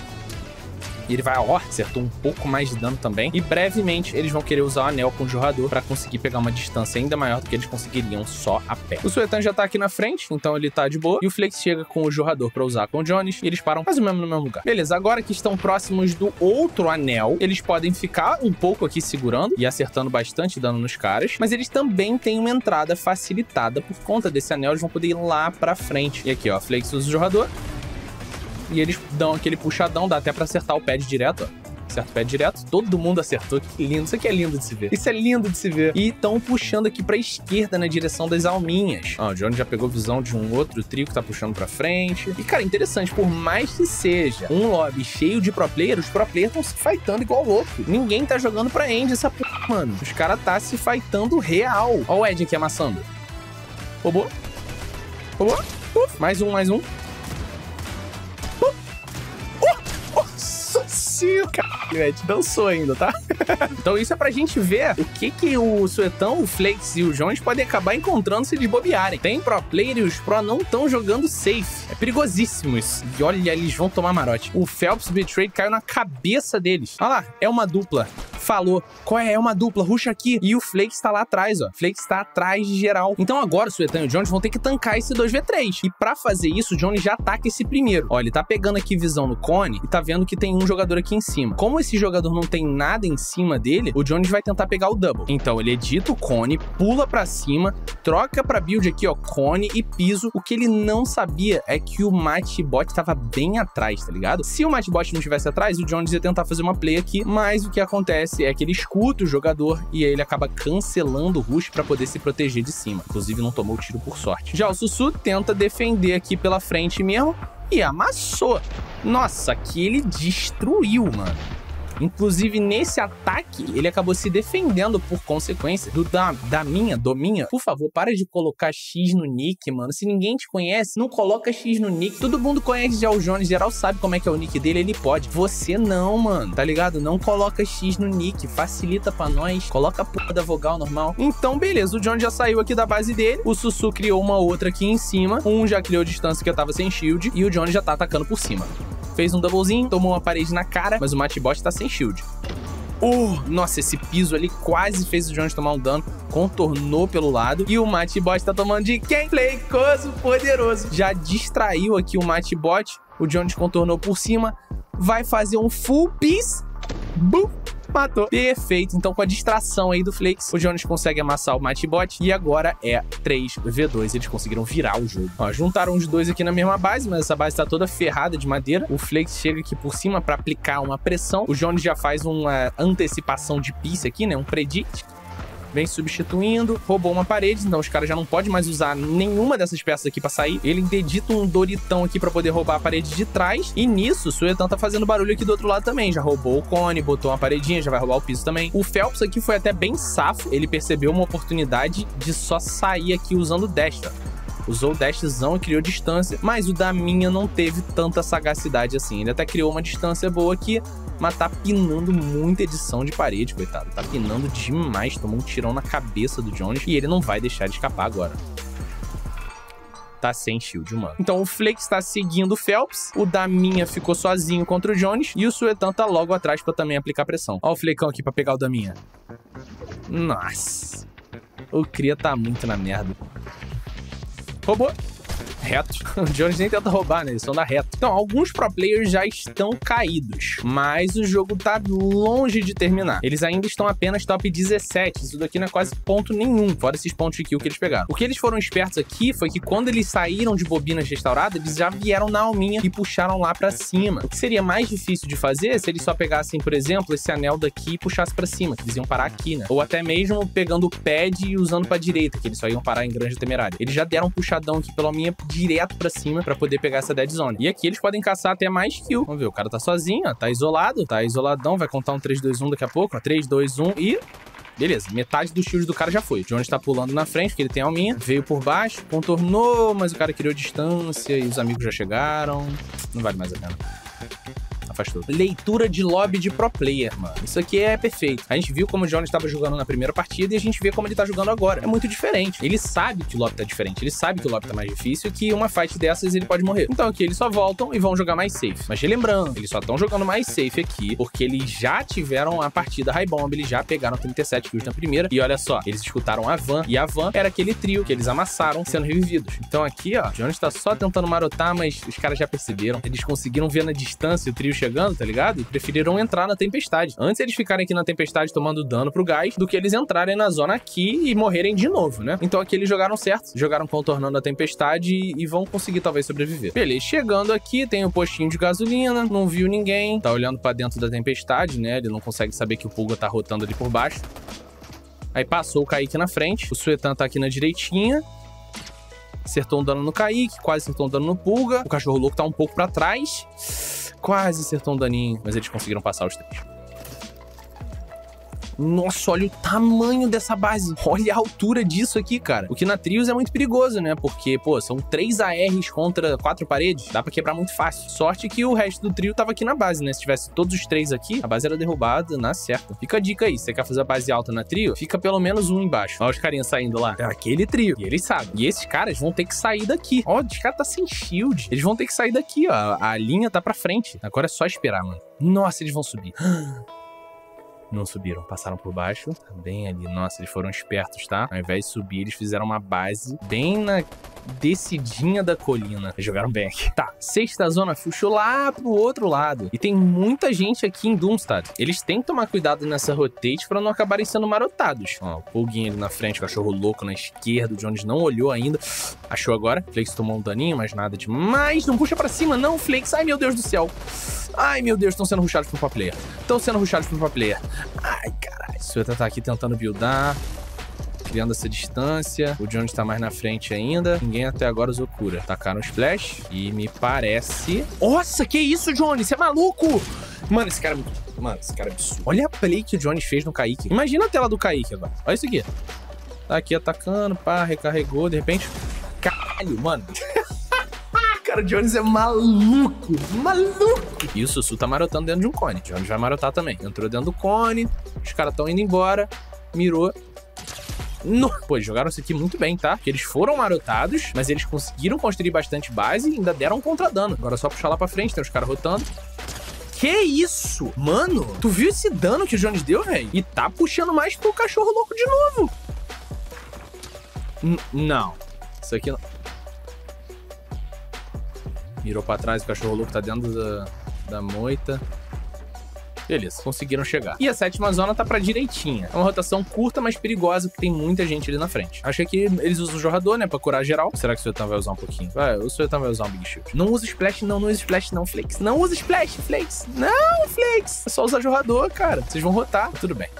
Speaker 1: e ele vai, ó, acertou um pouco mais de dano também. E brevemente eles vão querer usar o anel com o jorrador pra conseguir pegar uma distância ainda maior do que eles conseguiriam só a pé. O Suetan já tá aqui na frente, então ele tá de boa. E o Flex chega com o jorrador pra usar com o Jones e eles param mais ou menos no mesmo lugar. Beleza, agora que estão próximos do outro anel, eles podem ficar um pouco aqui segurando e acertando bastante dano nos caras, mas eles também têm uma entrada facilitada por conta desse anel, eles vão poder ir lá pra frente. E aqui, ó, Flex usa o jorrador. E eles dão aquele puxadão, dá até pra acertar o pad direto, ó. Acerta o pad direto, todo mundo acertou, que lindo, isso aqui é lindo de se ver. Isso é lindo de se ver. E estão puxando aqui pra esquerda, na direção das alminhas. Ó, o Johnny já pegou visão de um outro trio que tá puxando pra frente. E, cara, interessante, por mais que seja um lobby cheio de pro player, os pro players estão se fightando igual louco. Ninguém tá jogando pra end essa porra, mano. Os caras tá se fightando real. Ó o Ed aqui amassando. Roubou. Roubou. Uf. Mais um, mais um. Sim, caralho, Ed, dançou ainda, tá? Então isso é pra gente ver o que que o Suetan, o Flakes e o Jones podem acabar encontrando se eles bobearem. Tem pro player e os pro não estão jogando safe. É perigosíssimo isso. E olha, eles vão tomar marote. O Phelps Betrayed caiu na cabeça deles. Olha lá, é uma dupla. Falou. Qual é? É uma dupla. Ruxa aqui. E o Flakes tá lá atrás, ó. Flakes tá atrás de geral. Então agora o Suetan e o Jones vão ter que tancar esse dois v três. E pra fazer isso, o Jones já ataca esse primeiro. Ó, ele tá pegando aqui visão no cone e tá vendo que tem um jogador aqui em cima. Como esse jogador não tem nada em cima dele, o Jones vai tentar pegar o double. Então ele edita o cone, pula pra cima, troca pra build aqui, ó, cone e piso. O que ele não sabia é que o Matchbot tava bem atrás, tá ligado? Se o Matchbot não estivesse atrás, o Jones ia tentar fazer uma play aqui, mas o que acontece é que ele escuta o jogador e aí ele acaba cancelando o rush pra poder se proteger de cima. Inclusive não tomou o tiro por sorte. Já o Sussu tenta defender aqui pela frente mesmo e amassou. Nossa, que ele destruiu, mano. Inclusive, nesse ataque, ele acabou se defendendo por consequência do da, da minha, do minha. Por favor, para de colocar X no nick, mano. Se ninguém te conhece, não coloca X no nick. Todo mundo conhece já o Jones, geral sabe como é que é o nick dele, ele pode. Você não, mano, tá ligado? Não coloca X no nick, facilita pra nós. Coloca a porra da vogal normal. Então, beleza, o Jones já saiu aqui da base dele. O Sussu criou uma outra aqui em cima. Um já criou distância que eu tava sem shield. E o Jones já tá atacando por cima. Fez um doublezinho, tomou uma parede na cara, mas o Matchbot tá sem shield. Oh, nossa, esse piso ali quase fez o Jones tomar um dano, contornou pelo lado. E o Matchbot tá tomando de quem? Flecoso poderoso. Já distraiu aqui o Matchbot, o Jones contornou por cima, vai fazer um full piece. Bum! Matou. Perfeito. Então, com a distração aí do Flakes, o Jones consegue amassar o Matchbot e agora é três v dois. Eles conseguiram virar o jogo. Ó, juntaram os dois aqui na mesma base, mas essa base tá toda ferrada de madeira. O Flakes chega aqui por cima pra aplicar uma pressão. O Jones já faz uma antecipação de piece aqui, né? Um predict. Vem substituindo, roubou uma parede, então os caras já não podem mais usar nenhuma dessas peças aqui pra sair. Ele dedita um Doritão aqui pra poder roubar a parede de trás. E nisso, o Suetan tá fazendo barulho aqui do outro lado também. Já roubou o cone, botou uma paredinha, já vai roubar o piso também. O Phelps aqui foi até bem safo. Ele percebeu uma oportunidade de só sair aqui usando o dash, ó. Usou o dashzão e criou distância, mas o da minha não teve tanta sagacidade assim. Ele até criou uma distância boa aqui, mas tá pinando muita edição de parede, coitado. Tá pinando demais, tomou um tirão na cabeça do Jones e ele não vai deixar de escapar agora. tá sem shield humano. Então o Flakes tá seguindo o Phelps, o Daminha ficou sozinho contra o Jones e o Suetan tá logo atrás pra também aplicar pressão. Ó o Flecão aqui pra pegar o Daminha. Nossa. O Cria tá muito na merda. Roubou. Reto. O Jones nem tenta roubar, né? Eles são da reta. Então, alguns pro players já estão caídos, mas o jogo tá longe de terminar. Eles ainda estão apenas top dezessete. Isso daqui não é quase ponto nenhum, fora esses pontos de kill que eles pegaram. O que eles foram espertos aqui foi que quando eles saíram de bobinas restauradas, eles já vieram na alminha e puxaram lá pra cima. O que seria mais difícil de fazer se eles só pegassem, por exemplo, esse anel daqui e puxassem pra cima, que eles iam parar aqui, né? Ou até mesmo pegando o pad e usando pra direita, que eles só iam parar em Granja Temerária. Eles já deram um puxadão aqui pela alminha direto pra cima pra poder pegar essa dead zone. E aqui eles podem caçar até mais kill. Vamos ver, o cara tá sozinho, ó, tá isolado, tá isoladão, vai contar um três, dois, um daqui a pouco, ó, três, dois, um e... Beleza, metade do shield do cara já foi. O Jones tá pulando na frente, porque ele tem alminha, veio por baixo, contornou, mas o cara criou distância e os amigos já chegaram. Não vale mais a pena. Afastou. Leitura de lobby de pro player, mano. Isso aqui é perfeito. A gente viu como o Jones estava jogando na primeira partida e a gente vê como ele tá jogando agora. É muito diferente. Ele sabe que o lobby tá diferente. Ele sabe que o lobby tá mais difícil e que uma fight dessas ele pode morrer. Então aqui eles só voltam e vão jogar mais safe. Mas lembrando, eles só estão jogando mais safe aqui porque eles já tiveram a partida high bomb, eles já pegaram trinta e sete kills na primeira. E olha só, eles escutaram a Van e a Van era aquele trio que eles amassaram sendo revividos. Então aqui, ó, o Jones tá só tentando marotar, mas os caras já perceberam. Eles conseguiram ver na distância o trio chegando, tá ligado? E preferiram entrar na tempestade. Antes eles ficarem aqui na tempestade tomando dano pro gás, do que eles entrarem na zona aqui e morrerem de novo, né? Então aqui eles jogaram certo, jogaram contornando a tempestade e, e vão conseguir talvez sobreviver. Beleza, chegando aqui, tem o postinho de gasolina, não viu ninguém, tá olhando pra dentro da tempestade, né? Ele não consegue saber que o Pulga tá rotando ali por baixo. Aí passou o Kaique na frente, o Suetan tá aqui na direitinha. Acertou um dano no Kaique, quase acertou um dano no Pulga. O cachorro louco tá um pouco pra trás. Quase acertou um daninho, mas eles conseguiram passar os três. Nossa, olha o tamanho dessa base. Olha a altura disso aqui, cara. O que na Trios é muito perigoso, né? Porque, pô, são três A Rs contra quatro paredes. Dá pra quebrar muito fácil. Sorte que o resto do trio tava aqui na base, né? Se tivesse todos os três aqui, a base era derrubada na certa. Fica a dica aí. Se você quer fazer a base alta na trio, fica pelo menos um embaixo. Olha os carinhas saindo lá. É aquele trio. E eles sabem. E esses caras vão ter que sair daqui. Ó, os caras tá sem shield. Eles vão ter que sair daqui, ó. A linha tá pra frente. Agora é só esperar, mano. Nossa, eles vão subir. Não subiram, passaram por baixo, tá bem ali. Nossa, eles foram espertos, tá? Ao invés de subir, eles fizeram uma base bem na descidinha da colina. Eles jogaram bem aqui. Tá, sexta zona puxou lá pro outro lado. E tem muita gente aqui em Doomstad. Eles têm que tomar cuidado nessa rotate pra não acabarem sendo marotados. Ó, o Pulguinho ali na frente, o cachorro louco na esquerda. O Jones não olhou ainda. Achou agora. Flakes tomou um daninho, mas nada demais. Não puxa pra cima, não, Flakes. Ai, meu Deus do céu. Ai, meu Deus, estão sendo rushados pro pro player. Estão sendo rushados pro pro player. Ai, caralho. O Suetan tá aqui tentando buildar, criando essa distância. O Jones tá mais na frente ainda. Ninguém até agora usou cura. Tacaram o splash e me parece... Nossa, que isso, Jones? Você é maluco? Mano, esse cara é muito... Mano, esse cara é absurdo. Olha a play que o Jones fez no Kaique. Imagina a tela do Kaique agora. Olha isso aqui. Tá aqui atacando, pá, recarregou, de repente... Caralho, mano. Cara, o Jones é maluco, maluco. E o Sussu tá marotando dentro de um cone. O Jones vai marotar também. Entrou dentro do cone, os caras estão indo embora, mirou. No... Pô, eles jogaram isso aqui muito bem, tá? Porque eles foram marotados, mas eles conseguiram construir bastante base e ainda deram um contradano. Agora é só puxar lá pra frente, tem os caras rotando. Que isso? Mano, tu viu esse dano que o Jones deu, velho? E tá puxando mais pro cachorro louco de novo. N não. Isso aqui não... Mirou pra trás, o cachorro louco tá dentro da, da moita. Beleza, conseguiram chegar. E a sétima zona tá pra direitinha. É uma rotação curta, mas perigosa, porque tem muita gente ali na frente. Achei que eles usam o jorrador, né, pra curar geral. Será que o Suetan vai usar um pouquinho? Vai, o Suetan vai usar um Big Shield. Não usa Splash, não, não usa Splash, não, Flakes. Não usa Splash, Flakes. Não, Flakes. É só usar jorrador, cara. Vocês vão rotar. Tudo bem.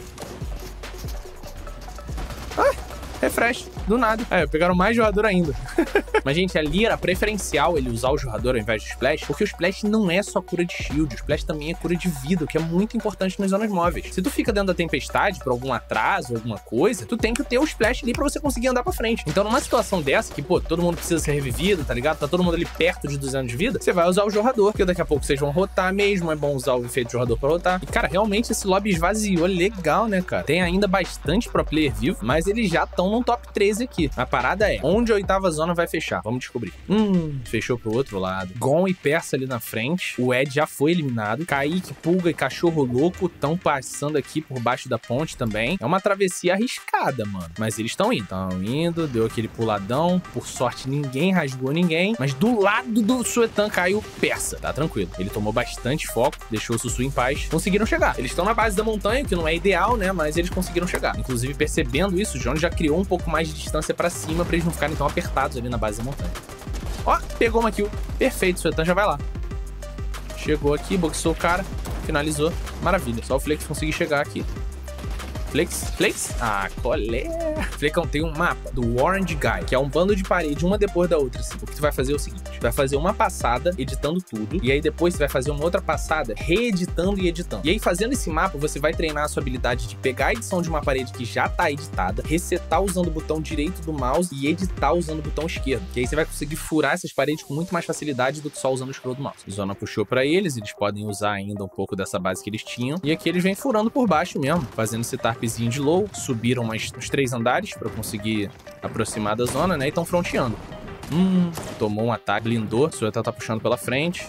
Speaker 1: Ah, refresh. Do nada. É, pegaram mais jogador ainda. Mas, gente, ali era preferencial ele usar o jogador ao invés do Splash, porque o Splash não é só cura de shield, o Splash também é cura de vida, o que é muito importante nas zonas móveis. Se tu fica dentro da tempestade por algum atraso, alguma coisa, tu tem que ter o Splash ali pra você conseguir andar pra frente. Então, numa situação dessa, que, pô, todo mundo precisa ser revivido, tá ligado? Tá todo mundo ali perto de duzentos de vida, você vai usar o jogador, porque daqui a pouco vocês vão rotar mesmo, é bom usar o efeito jogador pra rotar. E, cara, realmente esse lobby esvaziou legal, né, cara? Tem ainda bastante pro player vivo, mas eles já estão num top treze aqui. A parada é, onde a oitava zona vai fechar? Vamos descobrir. Hum, fechou pro outro lado. Gon e Persa ali na frente. O Ed já foi eliminado. Kaique, Pulga e Cachorro Louco estão passando aqui por baixo da ponte também. É uma travessia arriscada, mano. Mas eles estão indo. Estão indo, deu aquele puladão. Por sorte, ninguém rasgou ninguém. Mas do lado do Suetan caiu Persa. Tá tranquilo. Ele tomou bastante foco, deixou o Sussu em paz. Conseguiram chegar. Eles estão na base da montanha, que não é ideal, né? Mas eles conseguiram chegar. Inclusive, percebendo isso, o Jones já criou um pouco mais de distância pra cima pra eles não ficarem tão apertados ali na base da montanha. Ó, pegou uma kill. Perfeito, o Suetan já vai lá. Chegou aqui, boxou o cara, finalizou. Maravilha, só o Flex conseguir chegar aqui. Flex? Flex? Ah, colé. Flecão, tem um mapa do Orange Guy, que é um bando de parede, uma depois da outra, assim. O que tu vai fazer é o seguinte, tu vai fazer uma passada, editando tudo, e aí depois tu vai fazer uma outra passada, reeditando e editando. E aí, fazendo esse mapa, você vai treinar a sua habilidade de pegar a edição de uma parede que já tá editada, resetar usando o botão direito do mouse e editar usando o botão esquerdo. Que aí você vai conseguir furar essas paredes com muito mais facilidade do que só usando o scroll do mouse. Zona puxou pra eles, eles podem usar ainda um pouco dessa base que eles tinham, e aqui eles vêm furando por baixo mesmo, fazendo esse tarp de low, subiram mais uns três andares pra conseguir aproximar da zona, né? E estão fronteando. Hum, tomou um ataque, blindou. O Suetan tá puxando pela frente.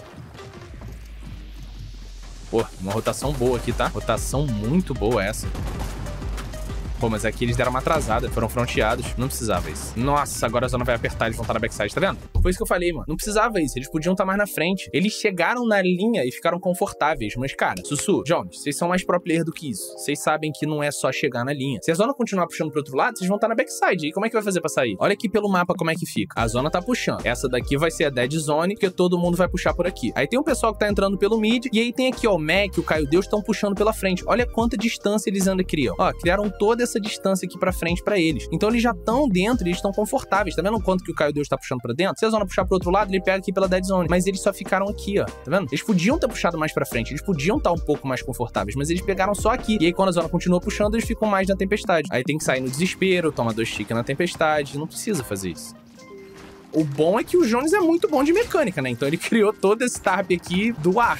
Speaker 1: Pô, uma rotação boa aqui, tá? Rotação muito boa essa. Pô, mas aqui eles deram uma atrasada, foram fronteados. Não precisava isso. Nossa, agora a zona vai apertar, eles vão estar na backside, tá vendo? Foi isso que eu falei, mano. Não precisava isso, eles podiam estar mais na frente. Eles chegaram na linha e ficaram confortáveis. Mas, cara, Sussu, Jones, vocês são mais pro player do que isso. Vocês sabem que não é só chegar na linha. Se a zona continuar puxando pro outro lado, vocês vão estar na backside. E como é que vai fazer pra sair? Olha aqui pelo mapa como é que fica. A zona tá puxando. Essa daqui vai ser a dead zone, porque todo mundo vai puxar por aqui. Aí tem um pessoal que tá entrando pelo mid, e aí tem aqui, ó, o Mac, o Caio Deus estão puxando pela frente. Olha quanta distância eles andam aqui, ó. Ó, criaram toda essa distância aqui pra frente pra eles. Então eles já estão dentro, eles estão confortáveis. Tá vendo o quanto que o Caio Deus tá puxando pra dentro? Se a zona puxar pro outro lado, ele pega aqui pela dead zone. Mas eles só ficaram aqui, ó. Tá vendo? Eles podiam ter puxado mais pra frente, eles podiam estar um pouco mais confortáveis, mas eles pegaram só aqui. E aí quando a zona continua puxando, eles ficam mais na tempestade. Aí tem que sair no desespero, toma dois tickets na tempestade. Não precisa fazer isso. O bom é que o Jones é muito bom de mecânica, né? Então ele criou todo esse tarp aqui do ar.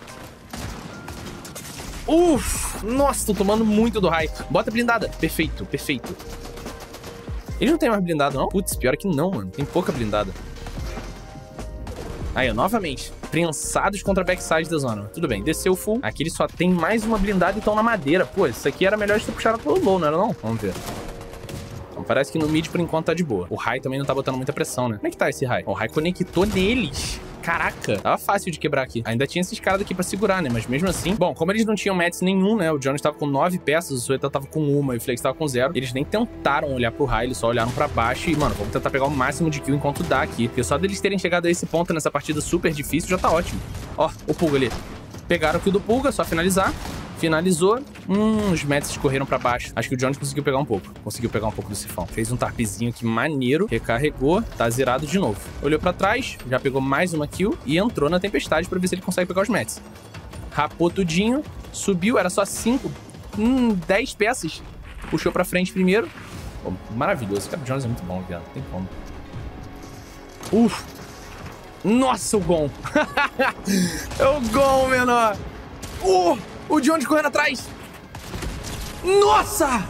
Speaker 1: Uff, nossa, tô tomando muito do raio. Bota blindada. Perfeito, perfeito. Ele não tem mais blindado, não? Putz, pior que não, mano. Tem pouca blindada. Aí, ó, novamente. Prensados contra a backside da zona. Tudo bem, desceu full. Aqui ele só tem mais uma blindada e estão na madeira. Pô, isso aqui era melhor de ter puxado pelo low, não era não? Vamos ver. Então, parece que no mid, por enquanto, tá de boa. O Rai também não tá botando muita pressão, né? Como é que tá esse Rai? O Rai conectou neles. Caraca, tava fácil de quebrar aqui. Ainda tinha esses caras aqui pra segurar, né? Mas mesmo assim... Bom, como eles não tinham mats nenhum, né? O Jones tava com nove peças, o Suetan tava com uma e o Flex tava com zero. Eles nem tentaram olhar pro Rai, eles só olharam pra baixo e, mano, vamos tentar pegar o máximo de kill enquanto dá aqui. Porque só deles terem chegado a esse ponto nessa partida super difícil já tá ótimo. Ó, o Pulga ali. Pegaram o kill do Pulga, só finalizar. Finalizou. Hum, os mats escorreram pra baixo. Acho que o Jones conseguiu pegar um pouco. Conseguiu pegar um pouco do sifão. Fez um tarpzinho aqui maneiro. Recarregou. Tá zerado de novo. Olhou pra trás. Já pegou mais uma kill. E entrou na tempestade pra ver se ele consegue pegar os mats. Rapou tudinho. Subiu. Era só cinco. Hum, dez peças. Puxou pra frente primeiro. Pô, maravilhoso. Cara, o Jones é muito bom, viado. Não tem como. Uf. Nossa, o Gon. É o Gon, menor. Uh! O Jones correndo atrás. Nossa!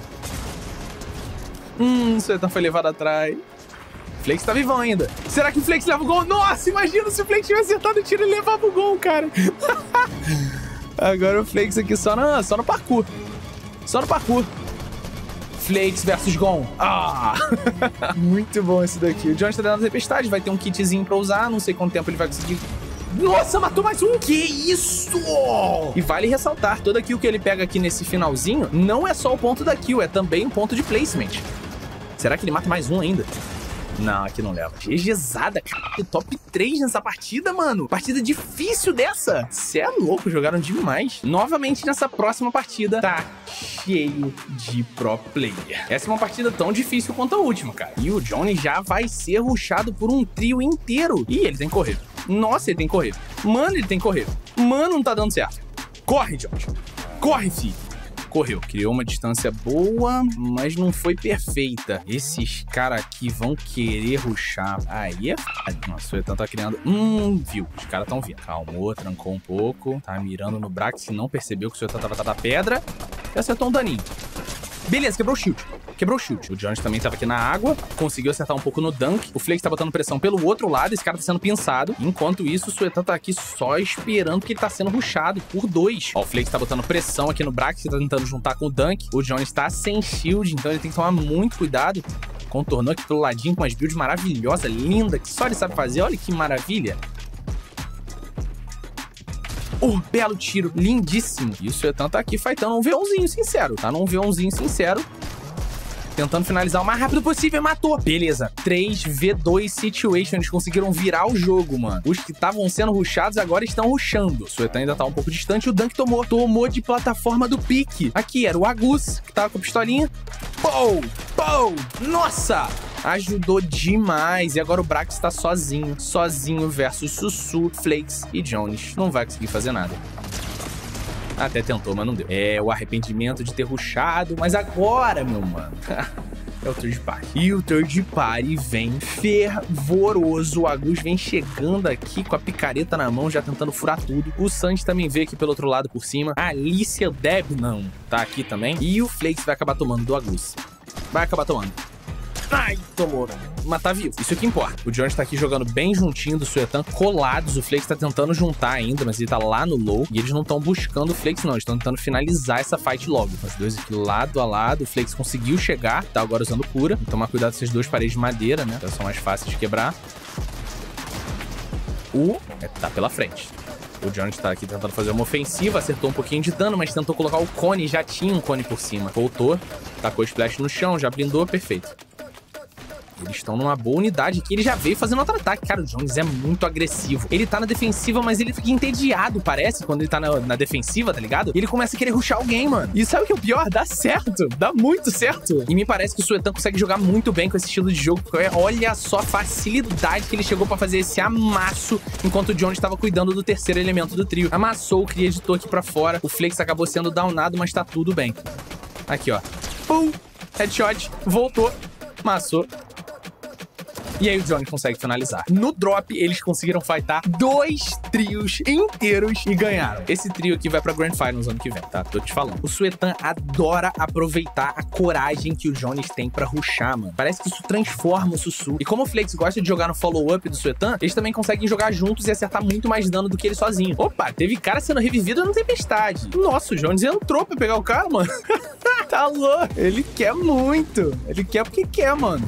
Speaker 1: Hum, o Suetan foi levado atrás. O Flex tá vivão ainda. Será que o Flex leva o gol? Nossa, imagina se o Flex tivesse acertado o tiro e levava o gol, cara. Agora o Flex aqui só, na, só no parkour. Só no parkour. Flex versus Gon. Ah! Muito bom esse daqui. O Jones tá dando a tempestade. Vai ter um kitzinho pra usar. Não sei quanto tempo ele vai conseguir... Nossa, matou mais um! Que isso? E vale ressaltar, toda kill que ele pega aqui nesse finalzinho não é só o ponto da kill, é também um ponto de placement. Será que ele mata mais um ainda? Não, aqui não leva. GGzada, cara. Top três nessa partida, mano. Partida difícil dessa. Cê é louco, jogaram demais. Novamente nessa próxima partida, tá cheio de pro player. Essa é uma partida tão difícil quanto a última, cara. E o Johnny já vai ser rushado por um trio inteiro. E ele tem que correr. Nossa, ele tem que correr. Mano, ele tem que correr. Mano, não tá dando certo. Corre, Johnny. Corre, filho. Correu, criou uma distância boa, mas não foi perfeita. Esses caras aqui vão querer rushar. Aí é f... Nossa, o Suetan tá criando... Hum, viu. Os caras tão vindo. Calmou, trancou um pouco. Tá mirando no Brax e não percebeu que o Suetan tava da pedra. E acertou um daninho. Beleza, quebrou o shield. Quebrou o chute. O Jones também tava aqui na água, conseguiu acertar um pouco no dunk. O Flakes tá botando pressão pelo outro lado, esse cara tá sendo pinçado. Enquanto isso, o Suetan tá aqui só esperando que ele tá sendo rushado por dois. Ó, o Flakes tá botando pressão aqui no Brax, que tá tentando juntar com o dunk. O Jones tá sem shield, então ele tem que tomar muito cuidado. Contornou aqui pelo ladinho com umas builds maravilhosas, linda, que só ele sabe fazer. Olha que maravilha. Oh, belo tiro, lindíssimo. E o Suetan tá aqui fightando um V umzinho sincero, tá num V umzinho sincero. Tentando finalizar o mais rápido possível, matou. Beleza, três V dois situation, eles conseguiram virar o jogo, mano. Os que estavam sendo rushados agora estão rushando. O Suetan ainda tá um pouco distante, o Dunk tomou. Tomou de plataforma do pique. Aqui era o Agus, que tava com a pistolinha. Pou, pou, nossa! Ajudou demais. E agora o Brax tá sozinho. Sozinho versus Sussu, Flakes e Jones. Não vai conseguir fazer nada. Até tentou, mas não deu. É o arrependimento de ter rushado. Mas agora, meu mano... é o third party. E o third party vem fervoroso. O Agus vem chegando aqui com a picareta na mão, já tentando furar tudo. O Sanji também veio aqui pelo outro lado por cima. A Alicia Debnam tá aqui também. E o Flakes vai acabar tomando do Agus. Vai acabar tomando. Ai, tomou, velho. Mas tá vivo. Isso é que importa. O Jones tá aqui jogando bem juntinho do Suetan, colados. O Flakes tá tentando juntar ainda, mas ele tá lá no low. E eles não estão buscando o Flakes, não. Eles estão tentando finalizar essa fight logo. Os dois aqui lado a lado. O Flakes conseguiu chegar. Tá agora usando cura. Então, tomar cuidado com essas duas paredes de madeira, né? Elas são mais fáceis de quebrar. O... É, tá pela frente. O Jones tá aqui tentando fazer uma ofensiva, acertou um pouquinho de dano, mas tentou colocar o cone, já tinha um cone por cima. Voltou, tacou o splash no chão, já blindou, perfeito. Eles estão numa boa unidade aqui. Ele já veio fazendo outro ataque. Cara, o Jones é muito agressivo. Ele tá na defensiva, mas ele fica entediado, parece, quando ele tá na, na defensiva, tá ligado? E ele começa a querer rushar alguém, mano. E sabe o que é o pior? Dá certo. Dá muito certo. E me parece que o Suetan consegue jogar muito bem com esse estilo de jogo. Porque olha só a facilidade que ele chegou pra fazer esse amasso, enquanto o Jones tava cuidando do terceiro elemento do trio. Amassou, o Cria editou aqui pra fora. O Flakes acabou sendo downado, mas tá tudo bem. Aqui, ó. Pum! Headshot. Voltou. Amassou. E aí o Jones consegue finalizar. No drop, eles conseguiram fightar dois trios inteiros e ganharam. Esse trio aqui vai pra Grand Finals ano que vem, tá? Tô te falando. O Suetan adora aproveitar a coragem que o Jones tem pra rushar, mano. Parece que isso transforma o Sussu. E como o Flakes gosta de jogar no follow-up do Suetan, eles também conseguem jogar juntos e acertar muito mais dano do que ele sozinho. Opa, teve cara sendo revivido na tempestade. Nossa, o Jones entrou pra pegar o cara, mano. Tá louco. Ele quer muito. Ele quer porque quer, mano.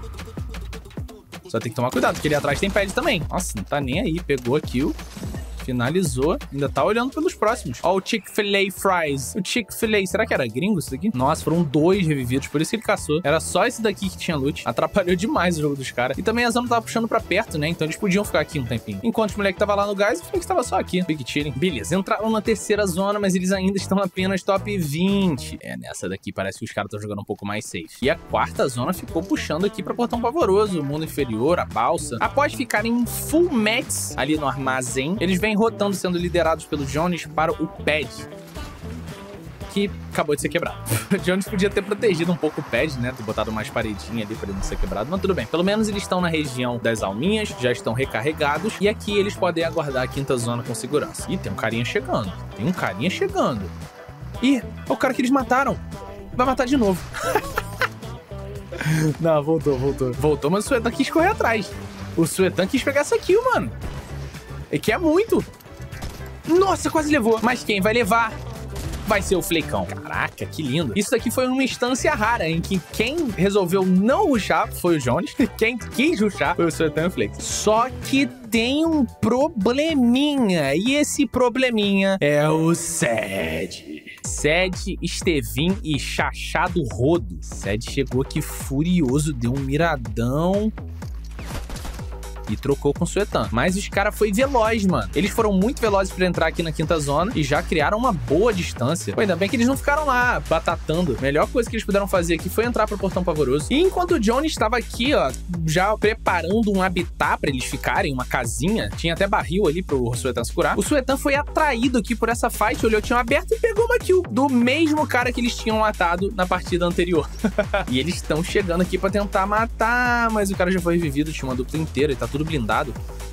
Speaker 1: Só tem que tomar cuidado, porque ali atrás tem pad também. Nossa, não tá nem aí. Pegou a kill, finalizou. Ainda tá olhando pelos próximos. Ó, o Chick-fil-A Fries. O Chick-fil-A, será que era gringo isso daqui? Nossa, foram dois revividos, por isso que ele caçou. Era só esse daqui que tinha loot. Atrapalhou demais o jogo dos caras. E também a zona tava puxando pra perto, né? Então eles podiam ficar aqui um tempinho. Enquanto o moleque tava lá no gás, o Flakes tava só aqui. Big chilling. Beleza, entraram na terceira zona, mas eles ainda estão apenas top vinte. É, nessa daqui parece que os caras estão jogando um pouco mais safe. E a quarta zona ficou puxando aqui pra Portão Pavoroso. O mundo inferior, a balsa. Após ficarem full mats ali no armazém, eles vêm rotando, sendo liderados pelo Jones para o pad, que acabou de ser quebrado. O Jones podia ter protegido um pouco o pad, né? Ter botado mais paredinha ali para ele não ser quebrado, mas tudo bem. Pelo menos eles estão na região das alminhas, já estão recarregados, e aqui eles podem aguardar a quinta zona com segurança. Ih, tem um carinha chegando. Tem um carinha chegando. Ih, é o cara que eles mataram. Vai matar de novo. Não, voltou, voltou. Voltou, mas o Suetan quis correr atrás. O Suetan quis pegar essa kill, mano. E que é muito. Nossa, quase levou. Mas quem vai levar vai ser o Flecão. Caraca, que lindo. Isso daqui foi uma instância rara em que quem resolveu não rushar foi o Jones. Quem quis rushar foi o Suetan e o Flakes. Só que tem um probleminha. E esse probleminha é o Sed. Sed, Estevin e Chachá do Rodo. Sed chegou aqui furioso, deu um miradão e trocou com o Suetan. Mas os caras foi veloz, mano. Eles foram muito velozes pra entrar aqui na quinta zona e já criaram uma boa distância. Pô, ainda bem que eles não ficaram lá batatando. A melhor coisa que eles puderam fazer aqui foi entrar pro Portão Pavoroso. E enquanto o Johnny estava aqui, ó, já preparando um habitat pra eles ficarem, uma casinha, tinha até barril ali pro Suetan se curar, o Suetan foi atraído aqui por essa fight, olhou, tinha aberto e pegou uma kill do mesmo cara que eles tinham matado na partida anterior. E eles estão chegando aqui pra tentar matar, mas o cara já foi revivido, tinha uma dupla inteira e tá tudo blindado.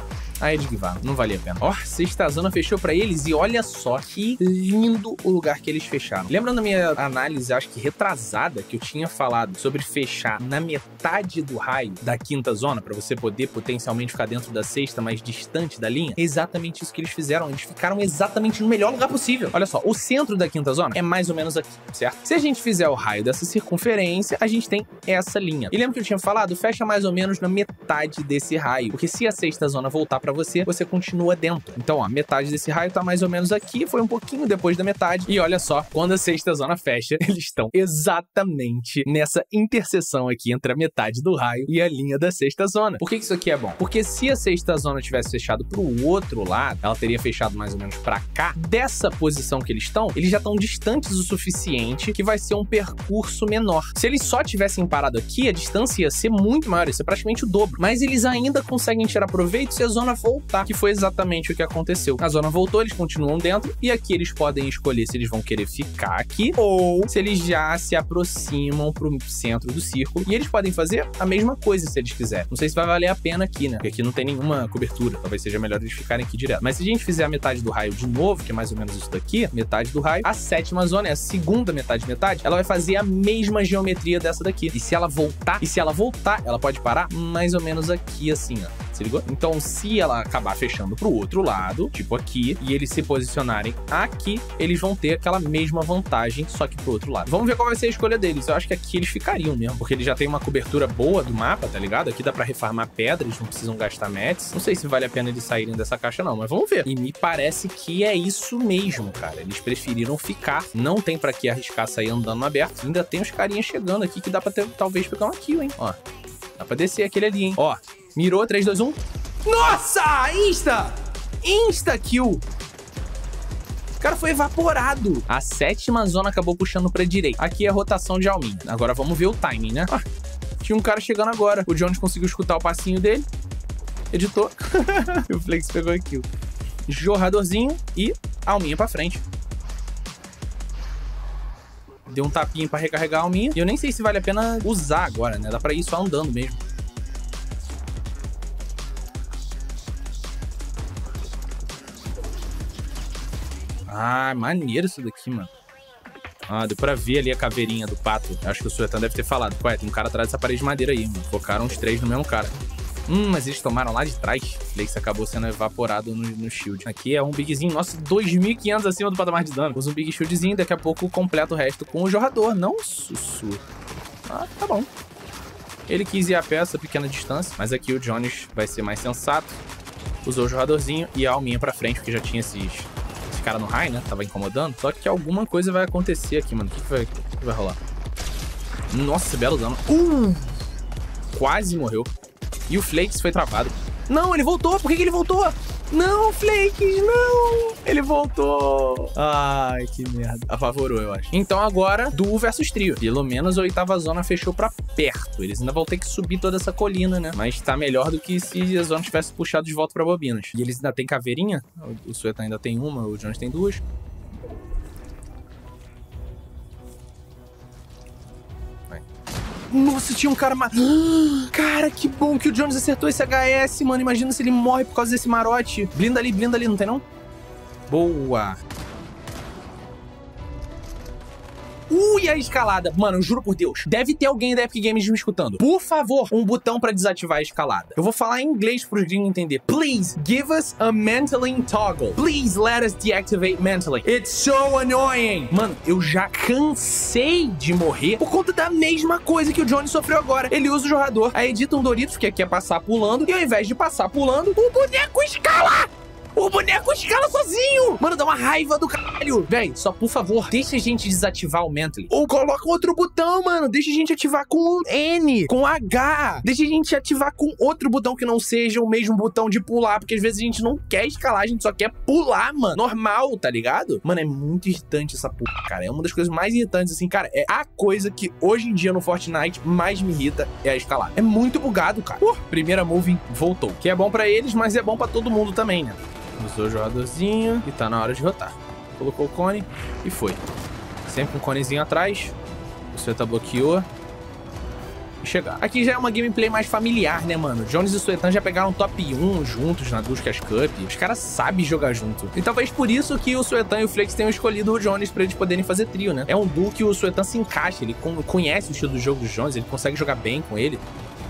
Speaker 1: Aí eles givaram, não valia a pena. Ó, sexta zona fechou pra eles e olha só que lindo o lugar que eles fecharam. Lembra da minha análise, acho que retrasada, que eu tinha falado sobre fechar na metade do raio da quinta zona pra você poder potencialmente ficar dentro da sexta, mais distante da linha? É exatamente isso que eles fizeram. Eles ficaram exatamente no melhor lugar possível. Olha só, o centro da quinta zona é mais ou menos aqui, certo? Se a gente fizer o raio dessa circunferência, a gente tem essa linha. E lembra que eu tinha falado? Fecha mais ou menos na metade desse raio, porque se a sexta zona voltar pra você, você continua dentro. Então, ó, metade desse raio tá mais ou menos aqui, foi um pouquinho depois da metade. E olha só, quando a sexta zona fecha, eles estão exatamente nessa interseção aqui entre a metade do raio e a linha da sexta zona. Por que que isso aqui é bom? Porque se a sexta zona tivesse fechado pro outro lado, ela teria fechado mais ou menos pra cá. Dessa posição que eles estão, eles já estão distantes o suficiente que vai ser um percurso menor. Se eles só tivessem parado aqui, a distância ia ser muito maior, ia ser praticamente o dobro. Mas eles ainda conseguem tirar proveito se a zona voltar, que foi exatamente o que aconteceu. A zona voltou, eles continuam dentro, e aqui eles podem escolher se eles vão querer ficar aqui ou se eles já se aproximam pro centro do círculo. E eles podem fazer a mesma coisa se eles quiserem. Não sei se vai valer a pena aqui, né? Porque aqui não tem nenhuma cobertura. Talvez seja melhor eles ficarem aqui direto. Mas se a gente fizer a metade do raio de novo, que é mais ou menos isso daqui, metade do raio, a sétima zona é a segunda metade metade, ela vai fazer a mesma geometria dessa daqui. E se ela voltar, e se ela voltar, ela pode parar mais ou menos aqui, assim, ó. Se ligou? Então, se ela acabar fechando pro outro lado, tipo aqui, e eles se posicionarem aqui, eles vão ter aquela mesma vantagem, só que pro outro lado. Vamos ver qual vai ser a escolha deles. Eu acho que aqui eles ficariam mesmo, porque eles já têm uma cobertura boa do mapa, tá ligado? Aqui dá pra refarmar pedra, eles não precisam gastar mats. Não sei se vale a pena eles saírem dessa caixa não, mas vamos ver. E me parece que é isso mesmo, cara. Eles preferiram ficar. Não tem pra que arriscar sair andando no aberto. Ainda tem os carinhas chegando aqui que dá pra ter, talvez pegar uma kill, hein? Ó, dá pra descer aquele ali, hein? Ó, mirou, três, dois, um. Nossa! Insta! Insta kill! O cara foi evaporado. A sétima zona acabou puxando pra direita. Aqui é a rotação de Alminha. Agora vamos ver o timing, né? Ah, tinha um cara chegando agora. O Jones conseguiu escutar o passinho dele. Editou. E o Flex pegou a kill. Jorradorzinho e Alminha pra frente. Deu um tapinho pra recarregar a Alminha. E eu nem sei se vale a pena usar agora, né? Dá pra ir só andando mesmo. Ah, maneiro isso daqui, mano. Ah, deu pra ver ali a caveirinha do pato. Acho que o Suetan deve ter falado. Ué, tem um cara atrás dessa parede de madeira aí, mano. Focaram os três no mesmo cara. Hum, mas eles tomaram lá de trás. Flex acabou sendo evaporado no, no shield. Aqui é um bigzinho. Nossa, dois mil e quinhentos acima do patamar de dano. Usa um big shieldzinho. Daqui a pouco completa o resto com o jorrador. Não, sussu. Ah, tá bom. Ele quis ir a pé essa pequena distância. Mas aqui o Jones vai ser mais sensato. Usou o jorradorzinho e a Alminha pra frente, porque já tinha esses... cara no high, né? Tava incomodando. Só que alguma coisa vai acontecer aqui, mano. O que, que, vai, que, que vai rolar? Nossa, belo dano. Uh! Quase morreu. E o Flakes foi travado. Não, ele voltou. Por que, que ele voltou? Não, Flakes, não. Ele voltou. Ai, que merda. Apavorou, eu acho. Então agora, duo versus trio. Pelo menos a oitava zona fechou pra perto. Eles ainda vão ter que subir toda essa colina, né? Mas tá melhor do que se a zona tivesse puxado de volta pra bobinas. E eles ainda tem caveirinha. O Suetan ainda tem uma, o Jones tem duas. Nossa, tinha um cara... Ma... Cara, que bom que o Jones acertou esse H S, mano. Imagina se ele morre por causa desse marote. Blinda ali, blinda ali, não tem não? Boa. Ui, a escalada. Mano, eu juro por Deus. Deve ter alguém da Epic Games me escutando. Por favor, um botão pra desativar a escalada. Eu vou falar em inglês pros gringos entender. Please, give us a mantling toggle. Please, let us deactivate mantling. It's so annoying. Mano, eu já cansei de morrer por conta da mesma coisa que o Johnny sofreu agora. Ele usa o jorrador, aí edita um Doritos, que aqui é passar pulando, e ao invés de passar pulando, o boneco escala! O boneco escala sozinho! Mano, dá uma raiva do caralho! Véi, só por favor, deixa a gente desativar o Mantling. Ou coloca outro botão, mano. Deixa a gente ativar com o N, com o H. Deixa a gente ativar com outro botão que não seja o mesmo botão de pular. Porque às vezes a gente não quer escalar, a gente só quer pular, mano. Normal, tá ligado? Mano, é muito irritante essa porra, cara. É uma das coisas mais irritantes, assim, cara. É a coisa que hoje em dia no Fortnite mais me irrita é a escalar. É muito bugado, cara. Uh, primeira moving voltou. Que é bom pra eles, mas é bom pra todo mundo também, né? Usou o jogadorzinho e tá na hora de rotar. Colocou o cone e foi. Sempre um conezinho atrás. O Suetan bloqueou. chegar. Aqui já é uma gameplay mais familiar, né, mano? Jones e Suetan já pegaram top um juntos na Duskers Cup. Os caras sabem jogar junto. E talvez por isso que o Suetan e o Flex tenham escolhido o Jones pra eles poderem fazer trio, né? É um duo que o Suetan se encaixa, ele conhece o estilo do jogo do Jones, ele consegue jogar bem com ele.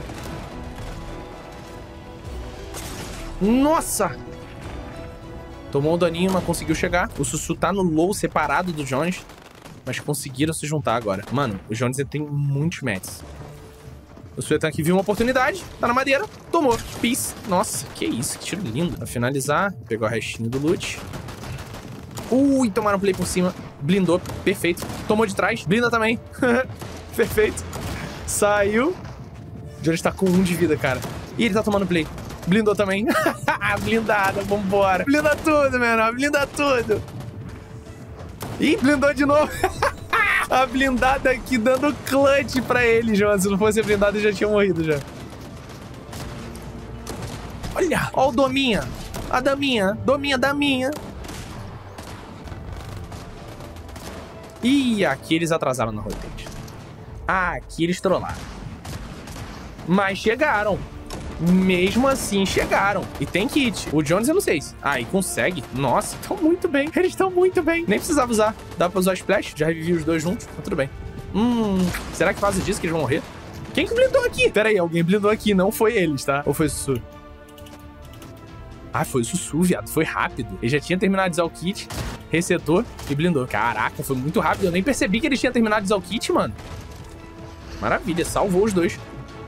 Speaker 1: Nossa! Tomou um daninho, mas conseguiu chegar. O Sussu tá no low separado do Jones, mas conseguiram se juntar agora. Mano, o Jones tem muitos matches. O Suetan aqui viu uma oportunidade, tá na madeira, tomou. Peace. Nossa, que isso, que tiro lindo. Pra finalizar, pegou o restinho do loot. Ui, tomaram play por cima. Blindou, perfeito. Tomou de trás, blinda também. Perfeito. Saiu. O Jones tá com um de vida, cara. E ele tá tomando play. Blindou também. Blindada, vambora. Blinda tudo, menor, blinda tudo. Ih, blindou de novo. A blindada aqui dando clutch pra ele, João. Se não fosse a blindada, eu já tinha morrido já. Olha, ó o Dominha. A Daminha. Dominha, Daminha. Ih, aqui eles atrasaram na rotate. Aqui eles trollaram. Mas chegaram. Mesmo assim, chegaram. E tem kit. O Jones, eu não sei. Ah, e consegue. Nossa, estão muito bem. Eles estão muito bem. Nem precisava usar. Dá pra usar splash. Já revivi os dois juntos. Mas tudo bem. Hum, será que faz disso que eles vão morrer? Quem que blindou aqui? Pera aí, alguém blindou aqui. Não foi eles, tá? Ou foi o Sussu? Ah, foi o Sussu, viado. Foi rápido. Ele já tinha terminado de usar o kit. Resetou e blindou. Caraca, foi muito rápido. Eu nem percebi que eles tinham terminado de usar o kit, mano. Maravilha. Salvou os dois.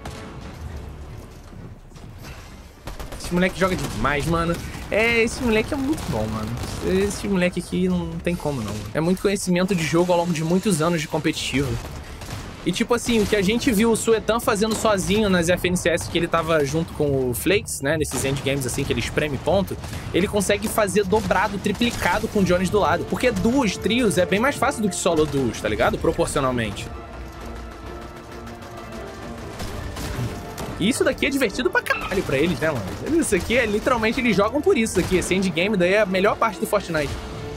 Speaker 1: Esse moleque joga demais, mano. É, esse moleque é muito bom, mano. Esse moleque aqui não tem como, não. É muito conhecimento de jogo ao longo de muitos anos de competitivo. E, tipo assim, o que a gente viu o Suetan fazendo sozinho nas F N C S, que ele tava junto com o Flakes, né? Nesses endgames, assim, que ele espreme ponto. Ele consegue fazer dobrado, triplicado com o Jones do lado. Porque duos, trios, é bem mais fácil do que solo duos, tá ligado? Proporcionalmente. E isso daqui é divertido pra caralho pra eles, né, mano? Isso aqui é literalmente, eles jogam por isso aqui. Esse endgame daí é a melhor parte do Fortnite.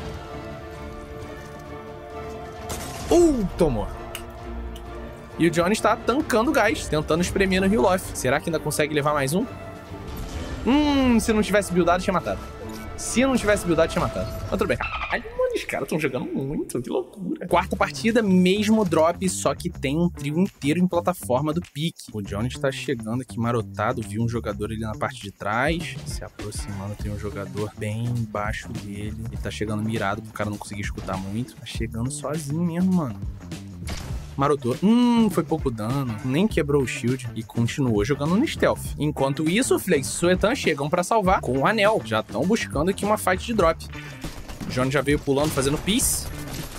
Speaker 1: Uh, tomou. E o Jones tá tancando gás, tentando espremer no Rio Loft. Será que ainda consegue levar mais um? Hum, se não tivesse buildado, tinha matado. Se não tivesse buildado, tinha matado. Mas tudo bem. Caralho, mano, os caras tão jogando muito. Que loucura. Quarta partida, mesmo drop, só que tem um trio inteiro em plataforma do pique. O Jones tá chegando aqui marotado. Viu um jogador ali na parte de trás. Se aproximando, tem um jogador bem embaixo dele. Ele tá chegando mirado pro cara não conseguir escutar muito. Tá chegando sozinho mesmo, mano. Marotou. Hum, foi pouco dano. Nem quebrou o shield e continuou jogando no stealth. Enquanto isso, o Flex e o Suetan chegam pra salvar com o anel. Já estão buscando aqui uma fight de drop. O Jones já veio pulando, fazendo peace.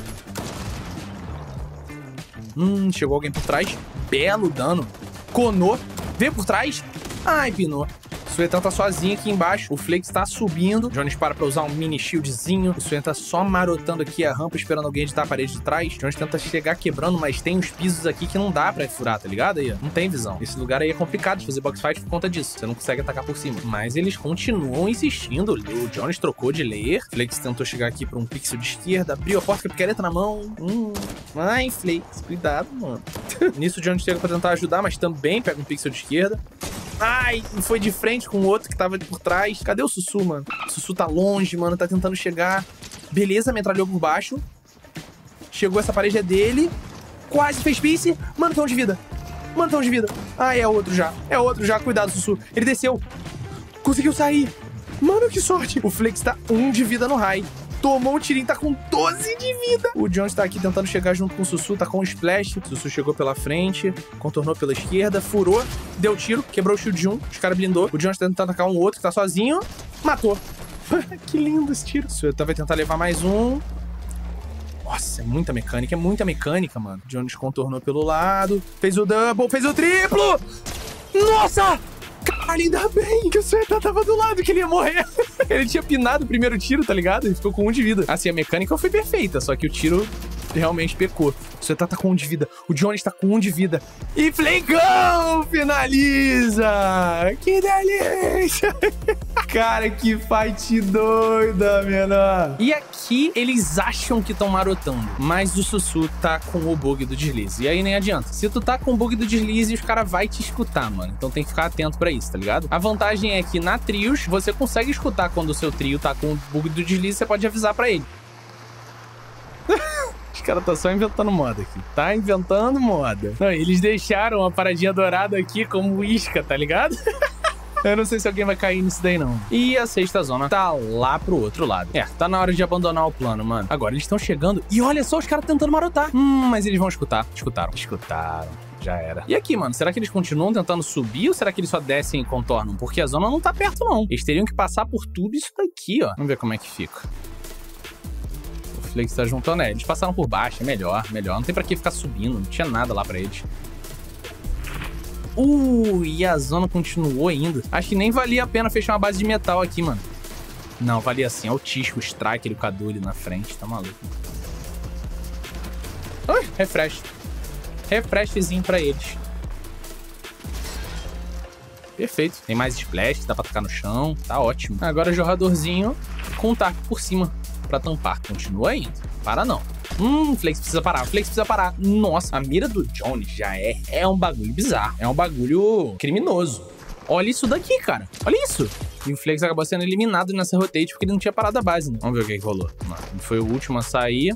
Speaker 1: Hum, chegou alguém por trás. Belo dano. Conou. Veio por trás. Ai, pinou. O Suetan tá sozinho aqui embaixo. O Flakes tá subindo. O Jones para pra usar um mini shieldzinho. O Suetan tá só marotando aqui a rampa, esperando alguém editar a parede de trás. O Jones tenta chegar quebrando, mas tem uns pisos aqui que não dá pra furar, tá ligado? Aí, não tem visão. Esse lugar aí é complicado de fazer box fight por conta disso. Você não consegue atacar por cima. Mas eles continuam insistindo. O Jones trocou de layer. O Flakes tentou chegar aqui pra um pixel de esquerda. Abriu a porta com a picareta na mão. Hum. Ai, Flakes. Cuidado, mano. Nisso o Jones chega pra tentar ajudar, mas também pega um pixel de esquerda. Ai, foi de frente com o outro que tava por trás. Cadê o Sussu, mano? O Sussu tá longe, mano. Tá tentando chegar. Beleza, metralhou por baixo. Chegou, essa parede é dele. Quase fez piece. Mano, tão de vida. Mano, tão de vida. Ai, é outro já. É outro já. Cuidado, Sussu. Ele desceu. Conseguiu sair. Mano, que sorte. O Flex tá um de vida no high. Tomou um tirinho, tá com doze de vida. O Jones tá aqui tentando chegar junto com o Sussu, tá com o splash. O Sussu chegou pela frente, contornou pela esquerda, furou, deu tiro, quebrou o shield de um, os caras blindou. O Jones tá tentando atacar um outro que tá sozinho, matou. Que lindo esse tiro. O Suetan vai tentar levar mais um. Nossa, é muita mecânica, é muita mecânica, mano. O Jones contornou pelo lado, fez o double, fez o triplo. Nossa! Caralho, ainda bem que o Suetan tava do lado, que ele ia morrer. Ele tinha pinado o primeiro tiro, tá ligado? Ele ficou com um de vida. Assim, a mecânica foi perfeita, só que o tiro realmente pecou. O Suetan tá com um de vida. O Jones tá com um de vida. E Fleicão finaliza! Que delícia! Cara, que fight doida, menor. E aqui eles acham que estão marotando, mas o Sussu tá com o bug do deslize. E aí nem adianta. Se tu tá com o bug do deslize, os caras vão te escutar, mano. Então tem que ficar atento pra isso, tá ligado? A vantagem é que na trios, você consegue escutar quando o seu trio tá com o bug do deslize, você pode avisar pra ele. Os caras tá só inventando moda aqui. Tá inventando moda. Não, eles deixaram a paradinha dourada aqui como isca, tá ligado? Eu não sei se alguém vai cair nisso daí, não. E a sexta zona tá lá pro outro lado. É, tá na hora de abandonar o plano, mano. Agora eles estão chegando e olha só os caras tentando marotar. Hum, mas eles vão escutar. Escutaram. Escutaram. Já era. E aqui, mano, será que eles continuam tentando subir ou será que eles só descem e contornam? Porque a zona não tá perto, não. Eles teriam que passar por tudo isso daqui, ó. Vamos ver como é que fica. O Flex tá juntando, né? Eles passaram por baixo, é melhor, melhor. Não tem pra que ficar subindo, não tinha nada lá pra eles. Uh, e a zona continuou indo. Acho que nem valia a pena fechar uma base de metal aqui, mano. Não, valia sim. Olha o Tisco, o Striker e o Cadu ali na frente. Tá maluco. Ui, refresh. Refreshzinho pra eles. Perfeito. Tem mais splash, dá pra tocar no chão. Tá ótimo. Agora jogadorzinho com o taco por cima pra tampar. Continua indo. Para não. Hum, Flex precisa parar, Flex precisa parar. Nossa, a mira do Jones já é, é um bagulho bizarro. É um bagulho criminoso. Olha isso daqui, cara. Olha isso. E o Flex acabou sendo eliminado nessa rotate porque ele não tinha parado a base, né? Vamos ver o que, que rolou. Mano, foi o último a sair.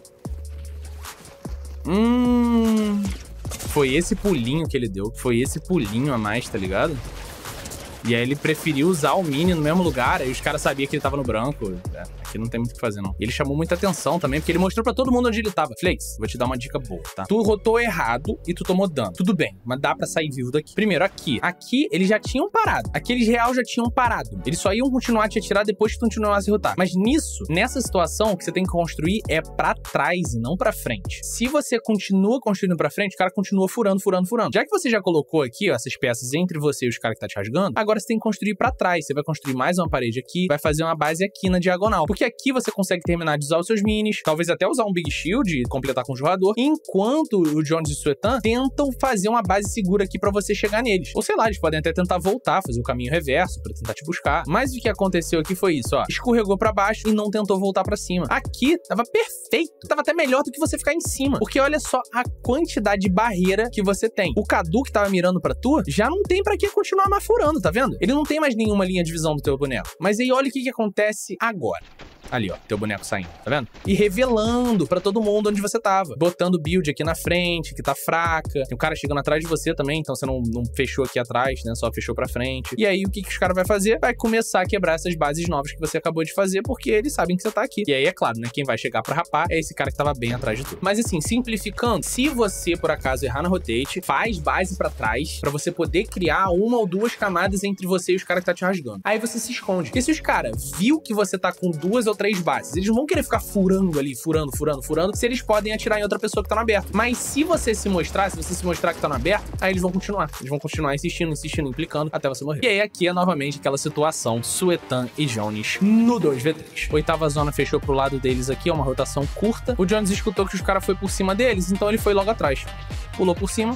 Speaker 1: Hum... Foi esse pulinho que ele deu. Foi esse pulinho a mais, tá ligado? E aí ele preferiu usar o mini no mesmo lugar, aí os caras sabiam que ele tava no branco. É, aqui não tem muito o que fazer, não. E ele chamou muita atenção também, porque ele mostrou pra todo mundo onde ele tava. Flex, vou te dar uma dica boa, tá? Tu rotou errado e tu tomou dano. Tudo bem, mas dá pra sair vivo daqui. Primeiro, aqui. Aqui, eles já tinham parado. Aqueles real já tinham parado. Eles só iam continuar a te atirar depois que tu continuasse a rotar. Mas nisso, nessa situação, o que você tem que construir é pra trás e não pra frente. Se você continua construindo pra frente, o cara continua furando, furando, furando. Já que você já colocou aqui, ó, essas peças entre você e os caras que tá te rasgando, agora você tem que construir pra trás. Você vai construir mais uma parede aqui, vai fazer uma base aqui na diagonal. Porque aqui você consegue terminar de usar os seus minis, talvez até usar um Big Shield e completar com o jogador, enquanto o Jones e o Suetan tentam fazer uma base segura aqui pra você chegar neles. Ou sei lá, eles podem até tentar voltar, fazer o caminho reverso pra tentar te buscar. Mas o que aconteceu aqui foi isso, ó. Escorregou pra baixo e não tentou voltar pra cima. Aqui tava perfeito. Tava até melhor do que você ficar em cima. Porque olha só a quantidade de barreira que você tem. O Cadu que tava mirando pra tu, já não tem pra que continuar mais furando, tá vendo? Ele não tem mais nenhuma linha de visão do teu boneco. Mas aí olha o que que acontece agora. Ali, ó, teu boneco saindo, tá vendo? E revelando pra todo mundo onde você tava. Botando build aqui na frente, que tá fraca. Tem um cara chegando atrás de você também, então você não, não fechou aqui atrás, né? Só fechou pra frente. E aí, o que que os caras vão fazer? Vai começar a quebrar essas bases novas que você acabou de fazer, porque eles sabem que você tá aqui. E aí, é claro, né? Quem vai chegar pra rapar é esse cara que tava bem atrás de tudo. Mas assim, simplificando, se você, por acaso, errar na rotate, faz base pra trás, pra você poder criar uma ou duas camadas entre você e os caras que tá te rasgando. Aí você se esconde. Porque se os caras viu que você tá com duas ou três bases, eles não vão querer ficar furando ali, furando, furando, furando, se eles podem atirar em outra pessoa que tá no aberto. Mas se você se mostrar, se você se mostrar que tá no aberto, aí eles vão continuar. Eles vão continuar insistindo, insistindo, implicando, até você morrer. E aí aqui é novamente aquela situação Suetan e Jones no dois contra três. Oitava zona fechou pro lado deles aqui, é uma rotação curta. O Jones escutou que os caras foi por cima deles, então ele foi logo atrás. Pulou por cima.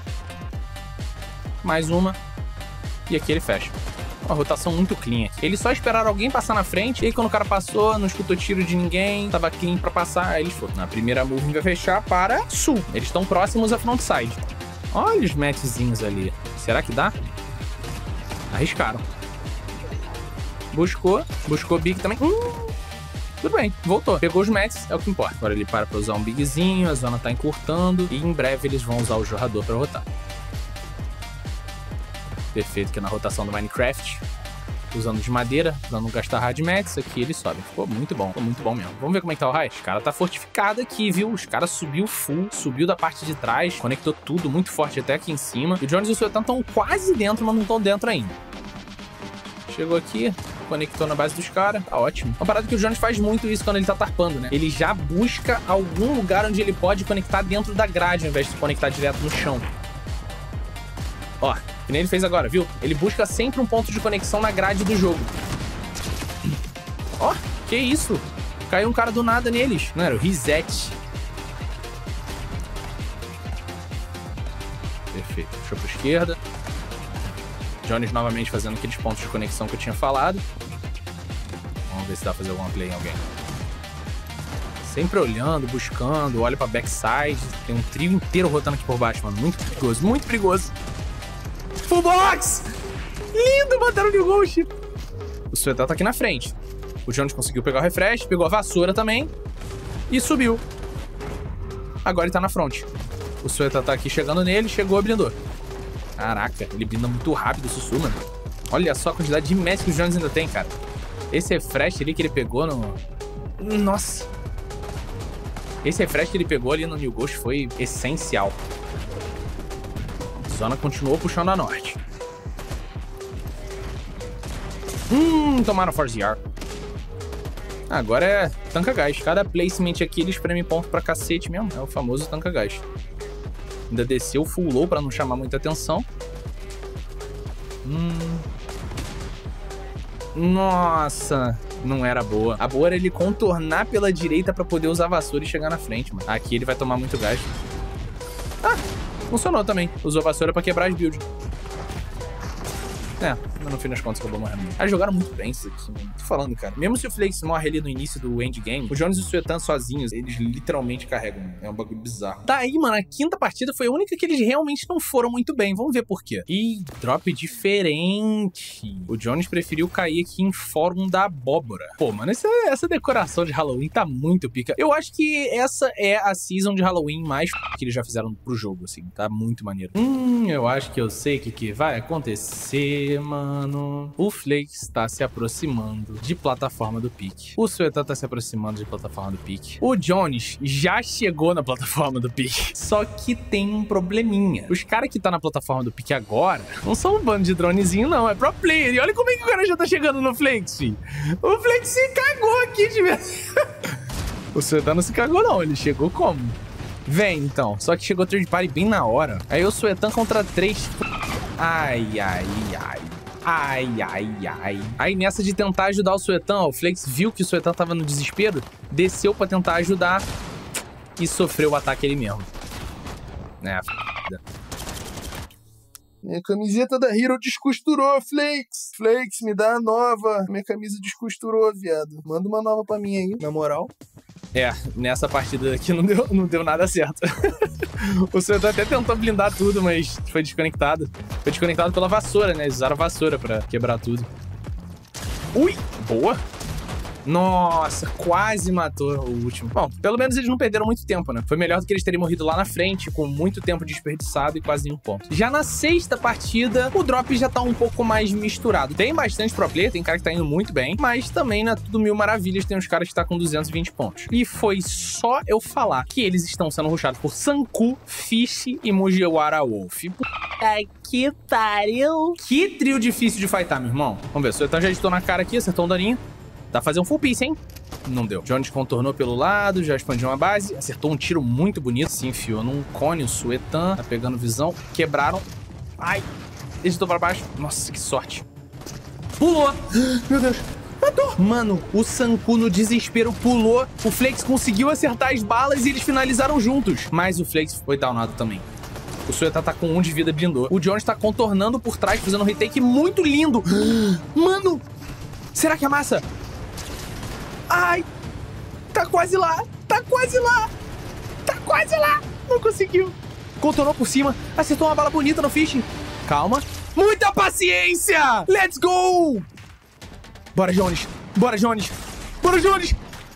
Speaker 1: Mais uma. E aqui ele fecha. Uma rotação muito clean aqui. Eles só esperaram alguém passar na frente, e aí quando o cara passou, não escutou tiro de ninguém, tava clean pra passar, aí eles foram. Na primeira moving vai fechar para sul. Eles estão próximos à frontside. Olha os matchzinhos ali. Será que dá? Arriscaram. Buscou. Buscou big também. Hum, tudo bem, voltou. Pegou os mats, é o que importa. Agora ele para pra usar um bigzinho, a zona tá encurtando, e em breve eles vão usar o jogador pra rotar. Perfeito, que é na rotação do Minecraft, usando de madeira, pra não gastar hard mats, aqui ele sobe. Ficou muito bom, ficou muito bom mesmo. Vamos ver como é que tá o raio? O cara tá fortificado aqui, viu? Os caras subiu full, subiu da parte de trás, conectou tudo muito forte até aqui em cima. E o Jones e o Suetan estão quase dentro, mas não estão dentro ainda. Chegou aqui, conectou na base dos caras, tá ótimo. Uma parada que o Jones faz muito isso quando ele tá tarpando, né? Ele já busca algum lugar onde ele pode conectar dentro da grade, ao invés de conectar direto no chão. Ó, que nem ele fez agora, viu? Ele busca sempre um ponto de conexão na grade do jogo. Ó, que isso? Caiu um cara do nada neles. Não era o reset. puxou pra esquerda. Jones novamente fazendo aqueles pontos de conexão que eu tinha falado. Vamos ver se dá pra fazer alguma play em alguém. Sempre olhando, buscando, olha pra backside. Tem um trio inteiro rotando aqui por baixo, mano. Muito perigoso, muito perigoso. Full box! Lindo, mataram o New Ghost. O Suetan tá aqui na frente. O Jones conseguiu pegar o refresh, pegou a vassoura também. E subiu. Agora ele tá na frente. O Suetan tá aqui chegando nele, chegou e blindou. Caraca, ele blinda muito rápido o Sussu, mano. Olha só a quantidade de match que o Jones ainda tem, cara. Esse refresh ali que ele pegou no... Nossa. Esse refresh que ele pegou ali no New Ghost foi essencial. A Zona continuou puxando a norte. Hum, tomaram Force R. Agora é tanca gás. Cada placement aqui eles premem ponto pra cacete mesmo. É o famoso tanca gás. Ainda desceu full low pra não chamar muita atenção. Hum. Nossa, não era boa. A boa era ele contornar pela direita pra poder usar a vassoura e chegar na frente, mano. Aqui ele vai tomar muito gás. Ah, funcionou também. Usou a vassoura pra quebrar as builds. É, mas no fim das contas acabou morrendo. Eles jogaram muito bem isso aqui, mano. Tô falando, cara. Mesmo se o Flakes morre ali no início do endgame, o Jones e o Suetan sozinhos, eles literalmente carregam. É um bagulho bizarro. Daí, mano, a quinta partida foi a única que eles realmente não foram muito bem. Vamos ver por quê. Ih, drop diferente. O Jones preferiu cair aqui em Fórum da Abóbora. Pô, mano, essa, essa decoração de Halloween tá muito pica. Eu acho que essa é a season de Halloween mais que eles já fizeram pro jogo, assim. Tá muito maneiro. Hum, eu acho que eu sei o que, que vai acontecer. Mano, o Flakes tá se aproximando de plataforma do pique. O Suetan tá se aproximando de plataforma do pique. O Jones já chegou na plataforma do pique. Só que tem um probleminha. Os caras que tá na plataforma do pique agora não são um bando de dronezinho, não. É pro player. E olha como é que o cara já tá chegando no Flakes, filho. O Flakes se cagou aqui de verdade. O Suetan não se cagou, não. Ele chegou como? Vem, então. Só que chegou third party bem na hora. Aí o Suetan contra três... Ai, ai, ai. Ai, ai, ai. Aí nessa de tentar ajudar o Suetan, ó, o Flakes viu que o Suetan tava no desespero, desceu pra tentar ajudar e sofreu o ataque ele mesmo. É, f***.
Speaker 2: Minha camiseta da Hero descosturou, Flakes. Flakes, me dá a nova. Minha camisa descosturou, viado. Manda uma nova pra mim aí, na moral.
Speaker 1: É, nessa partida aqui não deu, não deu nada certo. O Suetan até tentou blindar tudo, mas foi desconectado. Foi desconectado pela vassoura, né? Eles usaram a vassoura pra quebrar tudo. Ui! Boa! Nossa, quase matou o último. Bom, pelo menos eles não perderam muito tempo, né? Foi melhor do que eles terem morrido lá na frente, com muito tempo desperdiçado e quase nenhum ponto. Já na sexta partida, o drop já tá um pouco mais misturado. Tem bastante pro player, tem cara que tá indo muito bem, mas também não é tudo mil maravilhas, tem uns caras que tá com duzentos e vinte pontos. E foi só eu falar que eles estão sendo rushados por Sanku, Fish e Mugiwara Wolf. Puta que pariu! Que trio difícil de fightar, meu irmão. Vamos ver, o Suetan já editou na cara aqui, acertou um daninho. Dá pra fazer um full piece, hein? Não deu. Jones contornou pelo lado, já expandiu uma base. Acertou um tiro muito bonito. Se enfiou num cone, o Suetan. Tá pegando visão. Quebraram. Ai. Editou pra baixo. Nossa, que sorte. Pulou. Meu Deus. Matou. Mano, o Sanku no desespero pulou. O Flakes conseguiu acertar as balas e eles finalizaram juntos. Mas o Flakes foi downado também. O Suetan tá com um de vida, blindou. O Jones tá contornando por trás, fazendo um retake muito lindo. Mano. Será que é massa? Ai, tá quase lá, tá quase lá, tá quase lá, não conseguiu. Contornou por cima, acertou uma bala bonita no Fish. Calma, muita paciência, let's go. Bora, Jones, bora, Jones, bora, Jones.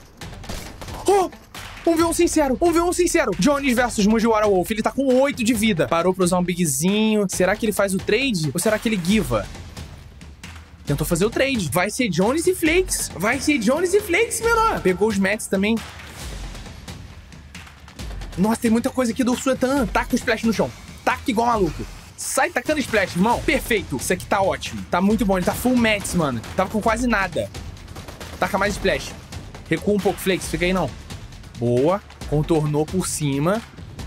Speaker 1: Oh, um v um sincero, um v um sincero. Jones versus Mugiwara Wolf, ele tá com oito de vida. Parou pra usar um bigzinho, será que ele faz o trade ou será que ele giva? Tentou fazer o trade. Vai ser Jones e Flakes. Vai ser Jones e Flakes, menor. Pegou os mats também. Nossa, tem muita coisa aqui do Suetan. Taca o splash no chão. Taca igual maluco. Sai tacando splash, irmão. Perfeito. Isso aqui tá ótimo. Tá muito bom. Ele tá full mats, mano. Tava com quase nada. Taca mais splash. Recua um pouco, Flakes. Fica aí, não. Boa. Contornou por cima.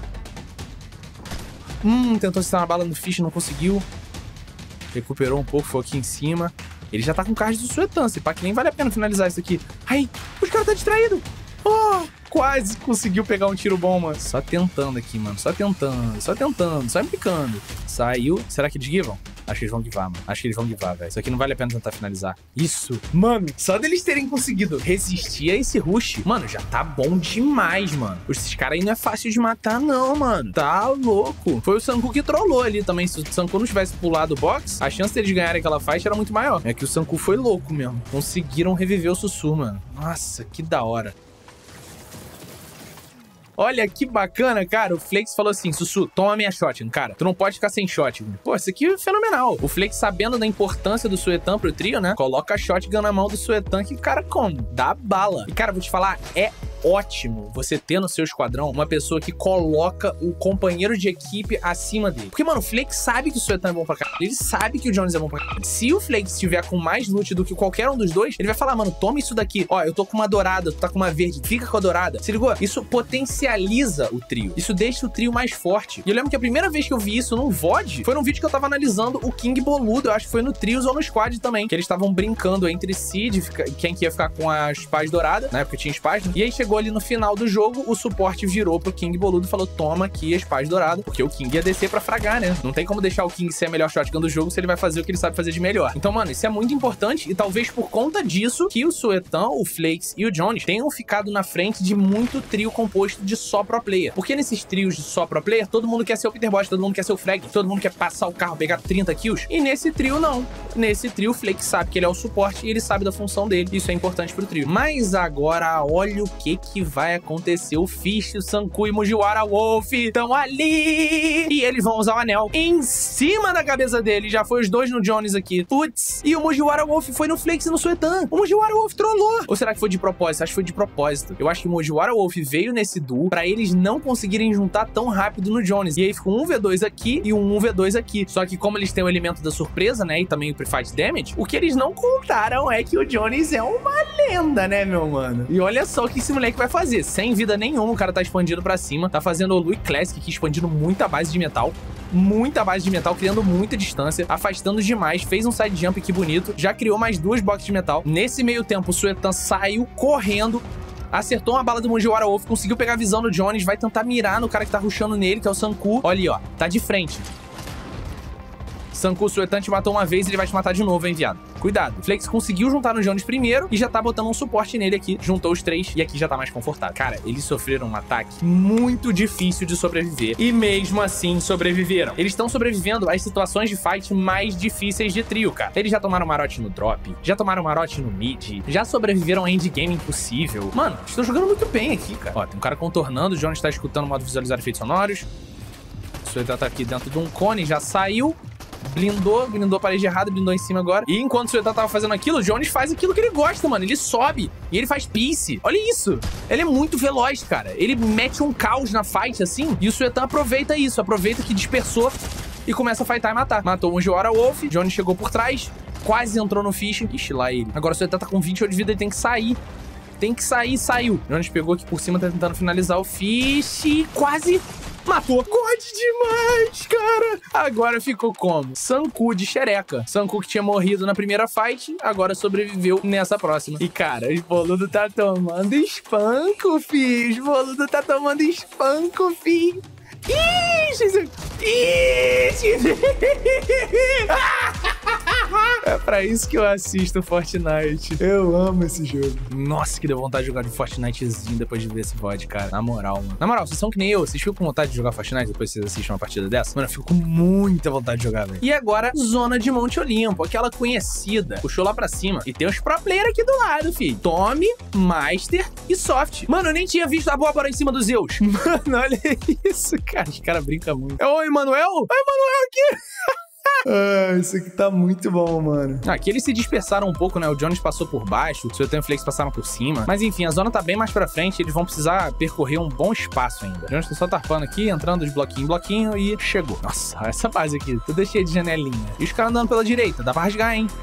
Speaker 1: Hum, tentou acertar uma bala no Fish, não conseguiu. Recuperou um pouco, foi aqui em cima. Ele já tá com card do Suetan, se pá que nem vale a pena finalizar isso aqui. Ai, os caras tá distraído. Oh, quase conseguiu pegar um tiro bom, mano. Só tentando aqui, mano. Só tentando, só tentando, só implicando. Saiu. Será que eles givam? Acho que eles vão givar, mano. Acho que eles vão givar, velho. Isso aqui não vale a pena tentar finalizar. Isso. Mano, só deles terem conseguido resistir a esse rush, mano, já tá bom demais, mano. Esses caras aí não é fácil de matar, não, mano. Tá louco. Foi o Sanku que trollou ali também. Se o Sanku não tivesse pulado o box, a chance deles ganharem aquela fight era muito maior. É que o Sanku foi louco mesmo. Conseguiram reviver o Sussu, mano. Nossa, que da hora. Olha que bacana, cara. O Flakes falou assim, Sussu, toma minha shotgun, cara. Tu não pode ficar sem shotgun. Pô, isso aqui é fenomenal. O Flakes, sabendo da importância do Suetan pro trio, né? Coloca a shotgun na mão do Suetan que, cara, como? Dá bala. E, cara, vou te falar, é ótimo você ter no seu esquadrão uma pessoa que coloca o companheiro de equipe acima dele. Porque, mano, o Flakes sabe que o Suetan é bom pra caralho. Ele sabe que o Jones é bom pra caralho. Se o Flakes estiver com mais loot do que qualquer um dos dois, ele vai falar, mano, toma isso daqui. Ó, eu tô com uma dourada, tu tá com uma verde. Fica com a dourada. Se ligou? Isso potencializa o trio. Isso deixa o trio mais forte. E eu lembro que a primeira vez que eu vi isso num V O D foi num vídeo que eu tava analisando o King Boludo. Eu acho que foi no Trios ou no Squad também. Que eles estavam brincando entre si de ficar, quem que ia ficar com as pás douradas. Na época tinha pás, né? E aí chegou ali no final do jogo, o suporte virou pro King Boludo e falou, toma aqui as pás douradas, porque o King ia descer pra fragar, né? Não tem como deixar o King ser a melhor shotgun do jogo se ele vai fazer o que ele sabe fazer de melhor. Então, mano, isso é muito importante e talvez por conta disso que o Suetan, o Flakes e o Jones tenham ficado na frente de muito trio composto de só pro player. Porque nesses trios de só pro player, todo mundo quer ser o Peter Bosch, todo mundo quer ser o Frag, todo mundo quer passar o carro, pegar trinta kills. E nesse trio, não. Nesse trio, o Flakes sabe que ele é o suporte e ele sabe da função dele. Isso é importante pro trio. Mas agora, olha o que que vai acontecer. O Fish, o Sanku e o Mugiwara Wolf estão ali. E eles vão usar o anel em cima da cabeça dele. Já foi os dois no Jones aqui. Putz. E o Mugiwara Wolf foi no Flakes e no Suetan. O Mugiwara Wolf trollou. Ou será que foi de propósito? Acho que foi de propósito. Eu acho que o Mugiwara Wolf veio nesse duo pra eles não conseguirem juntar tão rápido no Jones. E aí ficou um V dois aqui e um um V dois aqui. Só que como eles têm o elemento da surpresa, né? E também o pre-fight damage, o que eles não contaram é que o Jones é uma lenda, né, meu mano? E olha só o que esse moleque vai fazer. Sem vida nenhuma, o cara tá expandindo pra cima. Tá fazendo o Lui Classic aqui, expandindo muita base de metal. Muita base de metal, criando muita distância, afastando demais, fez um side jump aqui bonito, já criou mais duas boxes de metal. Nesse meio tempo, o Suetan saiu correndo, acertou uma bala do Mugiwara Wolf, conseguiu pegar a visão do Jones, vai tentar mirar no cara que tá rushando nele, que é o Sanku. Olha ali, ó, tá de frente. Sanku, o Suetan te matou uma vez, ele vai te matar de novo, hein, viado. Cuidado. O Flakes conseguiu juntar no Jones primeiro e já tá botando um suporte nele aqui. Juntou os três e aqui já tá mais confortável. Cara, eles sofreram um ataque muito difícil de sobreviver. E mesmo assim sobreviveram. Eles estão sobrevivendo às situações de fight mais difíceis de trio, cara. Eles já tomaram marote no drop, já tomaram marote no mid, já sobreviveram a endgame impossível. Mano, estão jogando muito bem aqui, cara. Ó, tem um cara contornando, o Jones tá escutando o modo visualizar efeitos sonoros. O Suetan tá aqui dentro de um cone, já saiu. Blindou, blindou a parede errada, blindou em cima agora. E enquanto o Suetan tava fazendo aquilo, o Jones faz aquilo que ele gosta, mano. Ele sobe e ele faz piece. Olha isso. Ele é muito veloz, cara. Ele mete um caos na fight, assim, e o Suetan aproveita isso. Aproveita que dispersou e começa a fightar e matar. Matou o Mugiwara Wolf, Jones chegou por trás, quase entrou no fish. Ixi, lá ele. Agora o Suetan tá com vinte e oito de vida, ele tem que sair. Tem que sair, saiu. Jones pegou aqui por cima, tá tentando finalizar o fish. Quase... matou. God demais, cara. Agora ficou como? Sanku de xereca. Sanku que tinha morrido na primeira fight, agora sobreviveu nessa próxima. E, cara, o Boludo tá tomando espanco, fi. O Boludo tá tomando espanco, fi. Ixi! Ixi! É pra isso que eu assisto Fortnite. Eu amo esse jogo. Nossa, que deu vontade de jogar de Fortnitezinho depois de ver esse V O D, cara. Na moral, mano. Na moral, vocês são que nem eu. Vocês ficam com vontade de jogar Fortnite depois que vocês assistem uma partida dessa? Mano, eu fico com muita vontade de jogar, velho. E agora, Zona de Monte Olimpo. Aquela conhecida. Puxou lá pra cima. E tem os pro player aqui do lado, filho. Tommy, Master e Soft. Mano, eu nem tinha visto a Bárbara em cima dos Zeus. Mano, olha isso, cara. Os caras brincam muito. É o Emanuel? Oi, Emanuel aqui. Ah, isso aqui tá muito bom, mano. Aqui eles se dispersaram um pouco, né? O Jones passou por baixo, o Suetan e o Flakes passaram por cima. Mas enfim, a zona tá bem mais pra frente, eles vão precisar percorrer um bom espaço ainda. O Jones tá só tarpando aqui, entrando de bloquinho em bloquinho e chegou. Nossa, essa base aqui, toda cheia de janelinha. E os caras andando pela direita, dá pra rasgar, hein?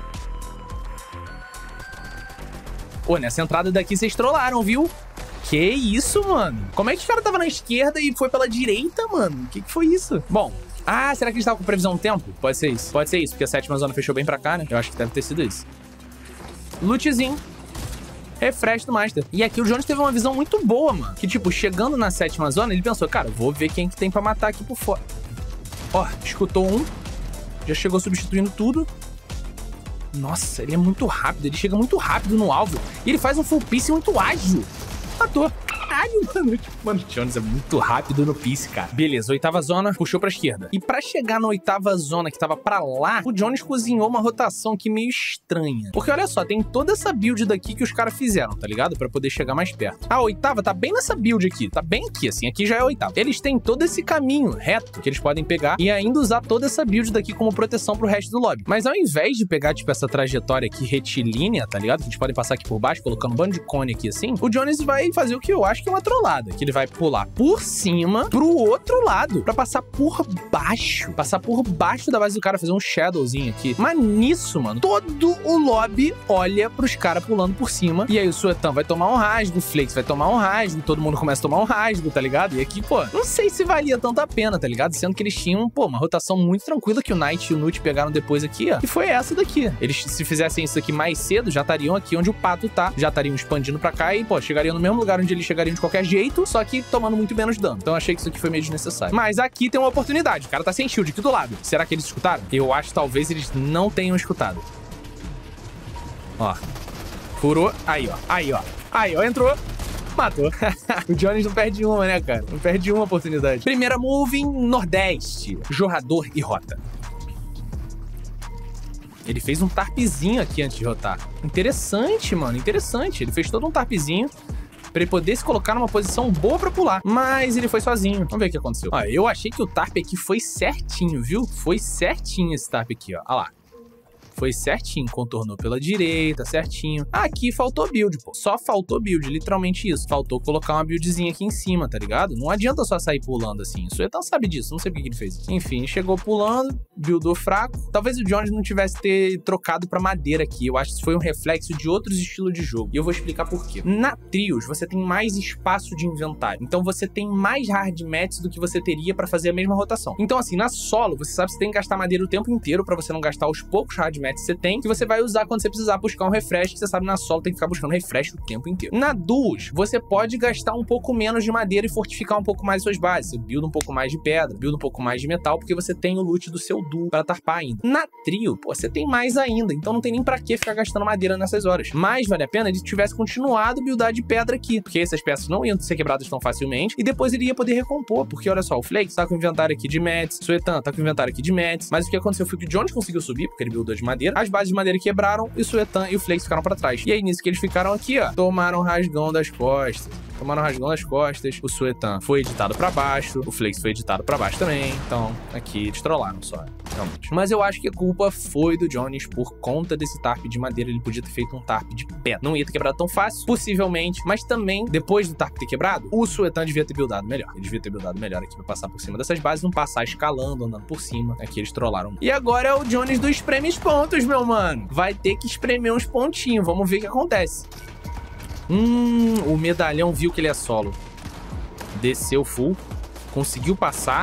Speaker 1: Pô, nessa entrada daqui vocês trollaram, viu? Que isso, mano? Como é que os caras tava na esquerda e foi pela direita, mano? Que que foi isso? Bom... Ah, será que eles estavam com previsão do tempo? Pode ser isso. Pode ser isso, porque a sétima zona fechou bem pra cá, né? Eu acho que deve ter sido isso. Lootzinho. refresh do Master. E aqui o Jones teve uma visão muito boa, mano. Que, tipo, chegando na sétima zona, ele pensou, cara, vou ver quem que tem pra matar aqui por fora. Ó, escutou um. Já chegou substituindo tudo. Nossa, ele é muito rápido. Ele chega muito rápido no alvo. E ele faz um full piece muito ágil. Matou. Caralho, mano. Mano, o Jones é muito rápido no piece, cara. Beleza, oitava zona, puxou pra esquerda. E pra chegar na oitava zona, que tava pra lá, o Jones cozinhou uma rotação aqui meio estranha. Porque olha só, tem toda essa build daqui que os caras fizeram, tá ligado? Pra poder chegar mais perto. A oitava tá bem nessa build aqui. Tá bem aqui, assim. Aqui já é a oitava. Eles têm todo esse caminho reto que eles podem pegar e ainda usar toda essa build daqui como proteção pro resto do lobby. Mas ao invés de pegar, tipo, essa trajetória aqui retilínea, tá ligado? Que eles podem passar aqui por baixo, colocando um bando de cone aqui, assim. O Jones vai fazer o que eu acho que é uma trollada, que ele vai pular por cima pro outro lado, pra passar por baixo, passar por baixo da base do cara, fazer um shadowzinho aqui. Mas nisso, mano, todo o lobby olha pros caras pulando por cima, e aí o Suetan vai tomar um rasgo, o Flakes vai tomar um rasgo, todo mundo começa a tomar um rasgo, tá ligado? E aqui, pô, não sei se valia tanta pena, tá ligado? Sendo que eles tinham, pô, uma rotação muito tranquila que o Knight e o Nut pegaram depois aqui, ó, e foi essa daqui. Eles, se fizessem isso aqui mais cedo, já estariam aqui onde o Pato tá, já estariam expandindo pra cá e, pô, chegariam no mesmo lugar onde eles chegariam de qualquer jeito, só que tomando muito menos dano. Então eu achei que isso aqui foi meio desnecessário. Mas aqui tem uma oportunidade. O cara tá sem shield aqui do lado. Será que eles escutaram? Eu acho que talvez eles não tenham escutado. Ó. Furou. Aí, ó. Aí, ó. Aí, ó. Entrou. Matou. O Jones não perde uma, né, cara? Não perde uma oportunidade. Primeira move em Nordeste. Jorrador e rota. Ele fez um tarpzinho aqui antes de rotar. Interessante, mano. Interessante. Ele fez todo um tarpzinho pra ele poder se colocar numa posição boa pra pular. Mas ele foi sozinho. Vamos ver o que aconteceu. Ó, eu achei que o tarp aqui foi certinho, viu? Foi certinho esse tarp aqui, ó. Olha lá. Foi certinho, contornou pela direita, certinho. Aqui faltou build, pô. Só faltou build, literalmente isso. Faltou colocar uma buildzinha aqui em cima, tá ligado? Não adianta só sair pulando assim. O Suetan sabe disso, não sei por que ele fez isso. Enfim, chegou pulando, buildou fraco. Talvez o Jones não tivesse ter trocado pra madeira aqui. Eu acho que isso foi um reflexo de outros estilos de jogo. E eu vou explicar por quê. Na Trios, você tem mais espaço de inventário. Então você tem mais hard mats do que você teria pra fazer a mesma rotação. Então assim, na solo, você sabe que você tem que gastar madeira o tempo inteiro pra você não gastar os poucos hard mats que você tem, que você vai usar quando você precisar buscar um refresh, que você sabe na solo tem que ficar buscando refresh o tempo inteiro. Na duos, você pode gastar um pouco menos de madeira e fortificar um pouco mais suas bases. Você builda um pouco mais de pedra, builda um pouco mais de metal, porque você tem o loot do seu duo pra tarpar ainda. Na trio, pô, você tem mais ainda, então não tem nem pra que ficar gastando madeira nessas horas. Mas vale a pena ele tivesse continuado a buildar de pedra aqui, porque essas peças não iam ser quebradas tão facilmente, e depois ele ia poder recompor, porque olha só, o Flakes tá com o inventário aqui de mats, o Suetan tá com o inventário aqui de mats, mas o que aconteceu foi que o Jones conseguiu subir, porque ele buildou de madeira, as bases de madeira quebraram e o Suetan e o Flakes ficaram pra trás. E aí, nisso que eles ficaram aqui, ó, tomaram rasgão das costas. Tomaram rasgão das costas. O Suetan foi editado pra baixo. O Flakes foi editado pra baixo também. Então, aqui eles trollaram só, realmente. Mas eu acho que a culpa foi do Jones por conta desse tarp de madeira. Ele podia ter feito um tarp de pedra. Não ia ter quebrado tão fácil, possivelmente. Mas também, depois do tarp ter quebrado, o Suetan devia ter buildado melhor. Ele devia ter buildado melhor aqui pra passar por cima dessas bases, não passar escalando, andando por cima. Aqui eles trollaram. E agora é o Jones do espreme os pontos, meu mano. Vai ter que espremer uns pontinhos. Vamos ver o que acontece. Hum, o medalhão viu que ele é solo. Desceu full. Conseguiu passar.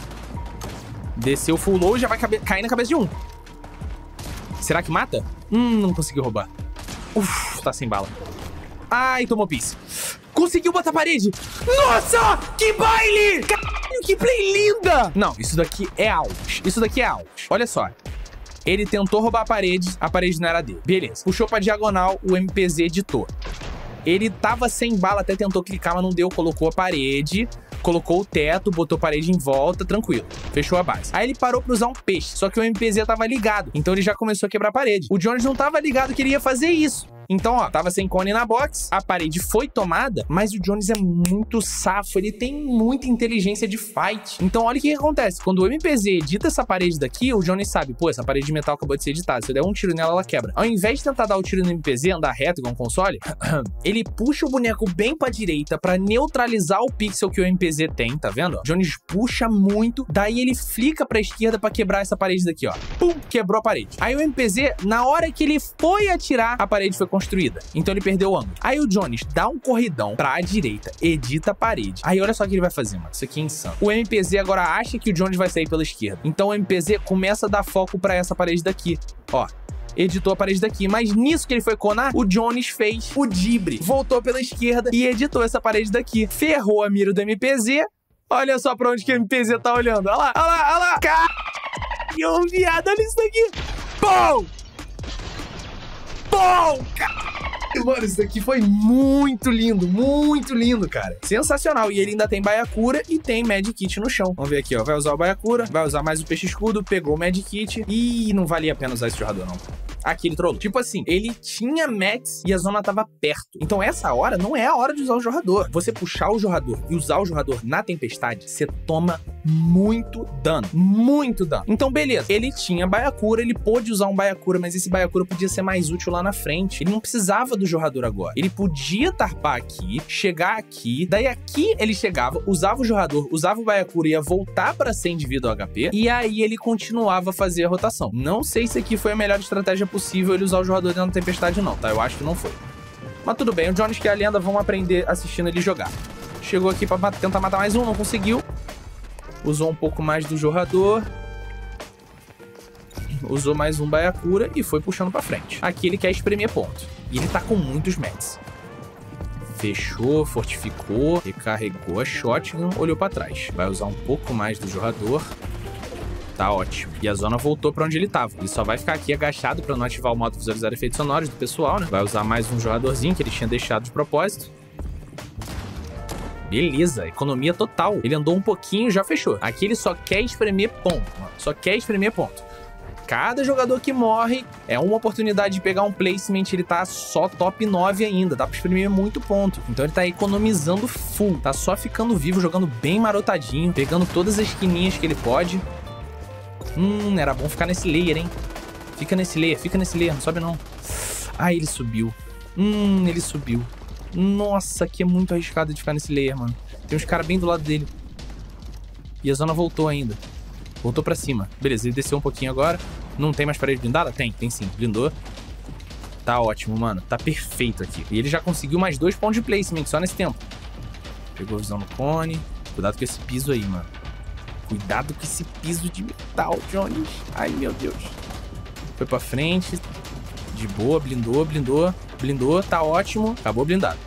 Speaker 1: Desceu full low e já vai cair na cabeça de um. Será que mata? Hum, não conseguiu roubar. Uf, tá sem bala. Ai, tomou piece. Conseguiu botar a parede. Nossa, que baile! Caralho, que play linda! Não, isso daqui é out. Isso daqui é out. Olha só. Ele tentou roubar a parede, a parede não era dele. Beleza. Puxou pra diagonal, o M P Z editou. Ele tava sem bala, até tentou clicar, mas não deu. Colocou a parede, colocou o teto, botou a parede em volta, tranquilo. Fechou a base. Aí ele parou pra usar um peixe, só que o M P Z tava ligado. Então ele já começou a quebrar a parede. O Jones não tava ligado que ele ia fazer isso. Então, ó, tava sem cone na box, a parede foi tomada, mas o Jones é muito safo, ele tem muita inteligência de fight. Então, olha o que, que acontece. Quando o M P Z edita essa parede daqui, o Jones sabe, pô, essa parede de metal acabou de ser editada. Se eu der um tiro nela, ela quebra. Ao invés de tentar dar o tiro no M P Z, andar reto igual um console, ele puxa o boneco bem pra direita pra neutralizar o pixel que o M P Z tem, tá vendo? O Jones puxa muito, daí ele flica pra esquerda pra quebrar essa parede daqui, ó. Pum, quebrou a parede. Aí o M P Z, na hora que ele foi atirar, a parede foi construída. Então ele perdeu o ângulo. Aí o Jones dá um corridão pra direita, edita a parede. Aí olha só o que ele vai fazer, mano. Isso aqui é insano. O M P Z agora acha que o Jones vai sair pela esquerda. Então o M P Z começa a dar foco pra essa parede daqui. Ó. editou a parede daqui. Mas nisso que ele foi conar, o Jones fez o drible. Voltou pela esquerda e editou essa parede daqui. Ferrou a mira do M P Z. Olha só pra onde que o M P Z tá olhando. Olha lá, olha lá, olha lá. Caralho, viado, olha isso daqui. Pum! Pum! Mano, isso daqui foi muito lindo, muito lindo, cara. Sensacional. E ele ainda tem Baiacura e tem Mad Kit no chão. Vamos ver aqui, ó. Vai usar o Baiacura, vai usar mais o Peixe Escudo, pegou o Mad Kit. Ih, não valia a pena usar esse jogador, não. Aqui ele trollou. Tipo assim, ele tinha Max e a zona tava perto. Então essa hora não é a hora de usar o jogador. Você puxar o jogador e usar o jogador na tempestade, você toma muito dano. Muito dano. Então, beleza. Ele tinha Baiacura, ele pôde usar um Baiacura, mas esse Baiacura podia ser mais útil lá na frente. Ele não precisava do jogador agora. Ele podia tarpar aqui, chegar aqui, daí aqui ele chegava, usava o jogador, usava o Baiacura, ia voltar pra cem de vida ao H P, e aí ele continuava a fazer a rotação. Não sei se aqui foi a melhor estratégia possível ele usar o jogador dentro da tempestade, não, tá? Eu acho que não foi. Mas tudo bem, o Jones, que é a lenda, vamos aprender assistindo ele jogar. Chegou aqui pra tentar matar mais um, não conseguiu. Usou um pouco mais do jogador. Usou mais um Baiacura e foi puxando pra frente. Aqui ele quer espremer ponto. E ele tá com muitos meds. Fechou, fortificou, recarregou a shotgun, olhou pra trás. Vai usar um pouco mais do jogador. Tá ótimo. E a zona voltou pra onde ele tava. Ele só vai ficar aqui agachado pra não ativar o modo visualizar efeitos sonoros do pessoal, né? Vai usar mais um jogadorzinho que ele tinha deixado de propósito. Beleza, economia total. Ele andou um pouquinho e já fechou. Aqui ele só quer espremer ponto, mano. Só quer espremer ponto. Cada jogador que morre é uma oportunidade de pegar um placement. Ele tá só top nove ainda. Dá pra espremer muito ponto. Então ele tá economizando full. Tá só ficando vivo, jogando bem marotadinho. Pegando todas as esquininhas que ele pode. Hum, era bom ficar nesse layer, hein? Fica nesse layer, fica nesse layer. Não sobe, não. Ah, ele subiu. Hum, ele subiu. Nossa, aqui é muito arriscado de ficar nesse layer, mano. Tem uns caras bem do lado dele. E a zona voltou ainda. Voltou pra cima. Beleza, ele desceu um pouquinho agora. Não tem mais parede blindada? Tem, tem sim. Blindou. Tá ótimo, mano. Tá perfeito aqui. E ele já conseguiu mais dois pontos de placement só nesse tempo. Pegou a visão no cone. Cuidado com esse piso aí, mano. Cuidado com esse piso de metal, Jones. Ai, meu Deus. Foi pra frente. De boa, blindou, blindou. Blindou, tá ótimo. Acabou blindado.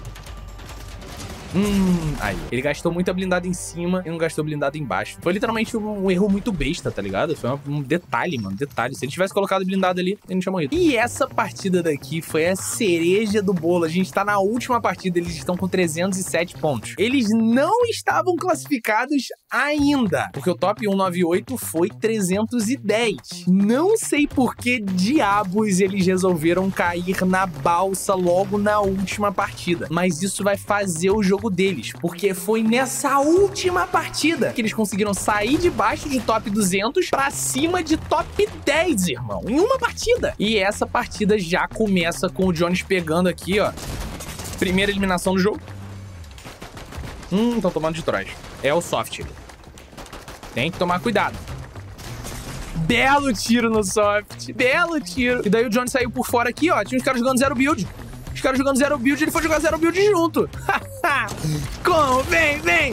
Speaker 1: Hum, aí. Ele gastou muita blindada em cima e não gastou blindada embaixo. Foi literalmente um, um erro muito besta, tá ligado? Foi um, um detalhe, mano, detalhe. Se ele tivesse colocado blindado ali, ele não tinha morrido. E essa partida daqui foi a cereja do bolo. A gente tá na última partida, eles estão com trezentos e sete pontos. Eles não estavam classificados ainda, porque o top cento e noventa e oito foi trezentos e dez. Não sei por que diabos eles resolveram cair na balsa logo na última partida, mas isso vai fazer o jogo deles, porque foi nessa última partida que eles conseguiram sair de baixo de top duzentos pra cima de top dez, irmão, em uma partida. E essa partida já começa com o Jones pegando aqui, ó, primeira eliminação do jogo. Hum, estão tomando de trás. É o soft. Tem que tomar cuidado. Belo tiro no soft. Belo tiro. E daí o Jones saiu por fora aqui, ó. Tinha uns caras jogando zero build. Os caras jogando zero build, ele foi jogar zero build junto. Como? Vem, vem.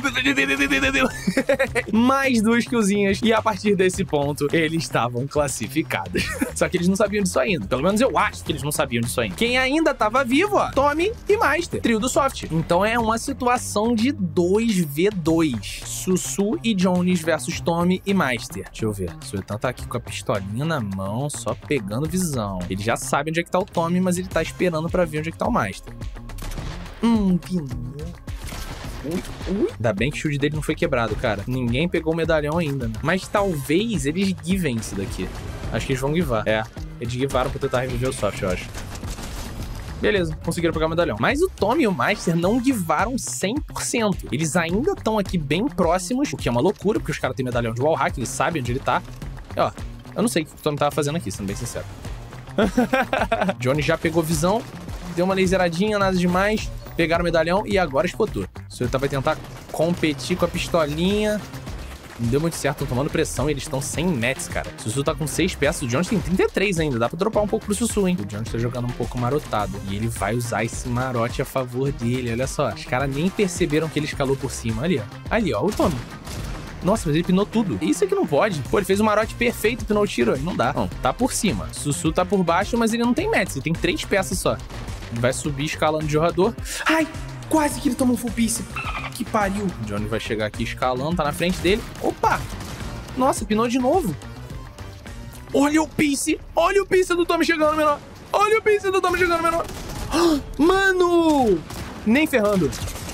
Speaker 1: Mais duas killzinhas. E a partir desse ponto, eles estavam classificados. Só que eles não sabiam disso ainda. Pelo menos eu acho que eles não sabiam disso ainda. Quem ainda tava vivo, ó, Tommy e Master. Trio do soft. Então é uma situação de dois contra dois. Sussu e Jones versus Tommy e Master. Deixa eu ver. O Suetan tá aqui com a pistolinha na mão, só pegando visão. Ele já sabe onde é que tá o Tommy, mas ele tá esperando pra ver onde é que tá o Master. Hum, pinou. Ui, ui. Ainda bem que o shield dele não foi quebrado, cara. Ninguém pegou o medalhão ainda, né? Mas talvez eles givem isso daqui. Acho que eles vão givar. É, eles givaram pra tentar reviver o soft, eu acho. Beleza, conseguiram pegar o medalhão. Mas o Tommy e o Master não givaram cem por cento. Eles ainda estão aqui bem próximos, o que é uma loucura, porque os caras têm medalhão de wallhack, eles sabem onde ele tá. E, ó, eu não sei o que o Tommy tava fazendo aqui, sendo bem sincero. Johnny já pegou visão, deu uma laseradinha, nada demais. Pegaram o medalhão e agora espotou. O Suetan vai tentar competir com a pistolinha. Não deu muito certo, estão tomando pressão e eles estão sem mats, cara. O Sussu tá com seis peças, o Jones tem trinta e três ainda. Dá pra dropar um pouco pro Sussu, hein? O Jones tá jogando um pouco marotado. E ele vai usar esse marote a favor dele, olha só. Os caras nem perceberam que ele escalou por cima. Ali, ó. Ali, ó, o Tommy. Nossa, mas ele pinou tudo. Isso é que não pode. Pô, ele fez um marote perfeito, pinou o tiro. Aí não dá. Não, tá por cima. Sussu tá por baixo, mas ele não tem match. Ele tem três peças só. Ele vai subir escalando de jogador. Ai, quase que ele tomou um full piece. Que pariu. O Johnny vai chegar aqui escalando, tá na frente dele. Opa! Nossa, pinou de novo. Olha o piece. Olha o piece do Tommy chegando, menor. Olha o piece do Tommy chegando, menor. Mano! Nem ferrando.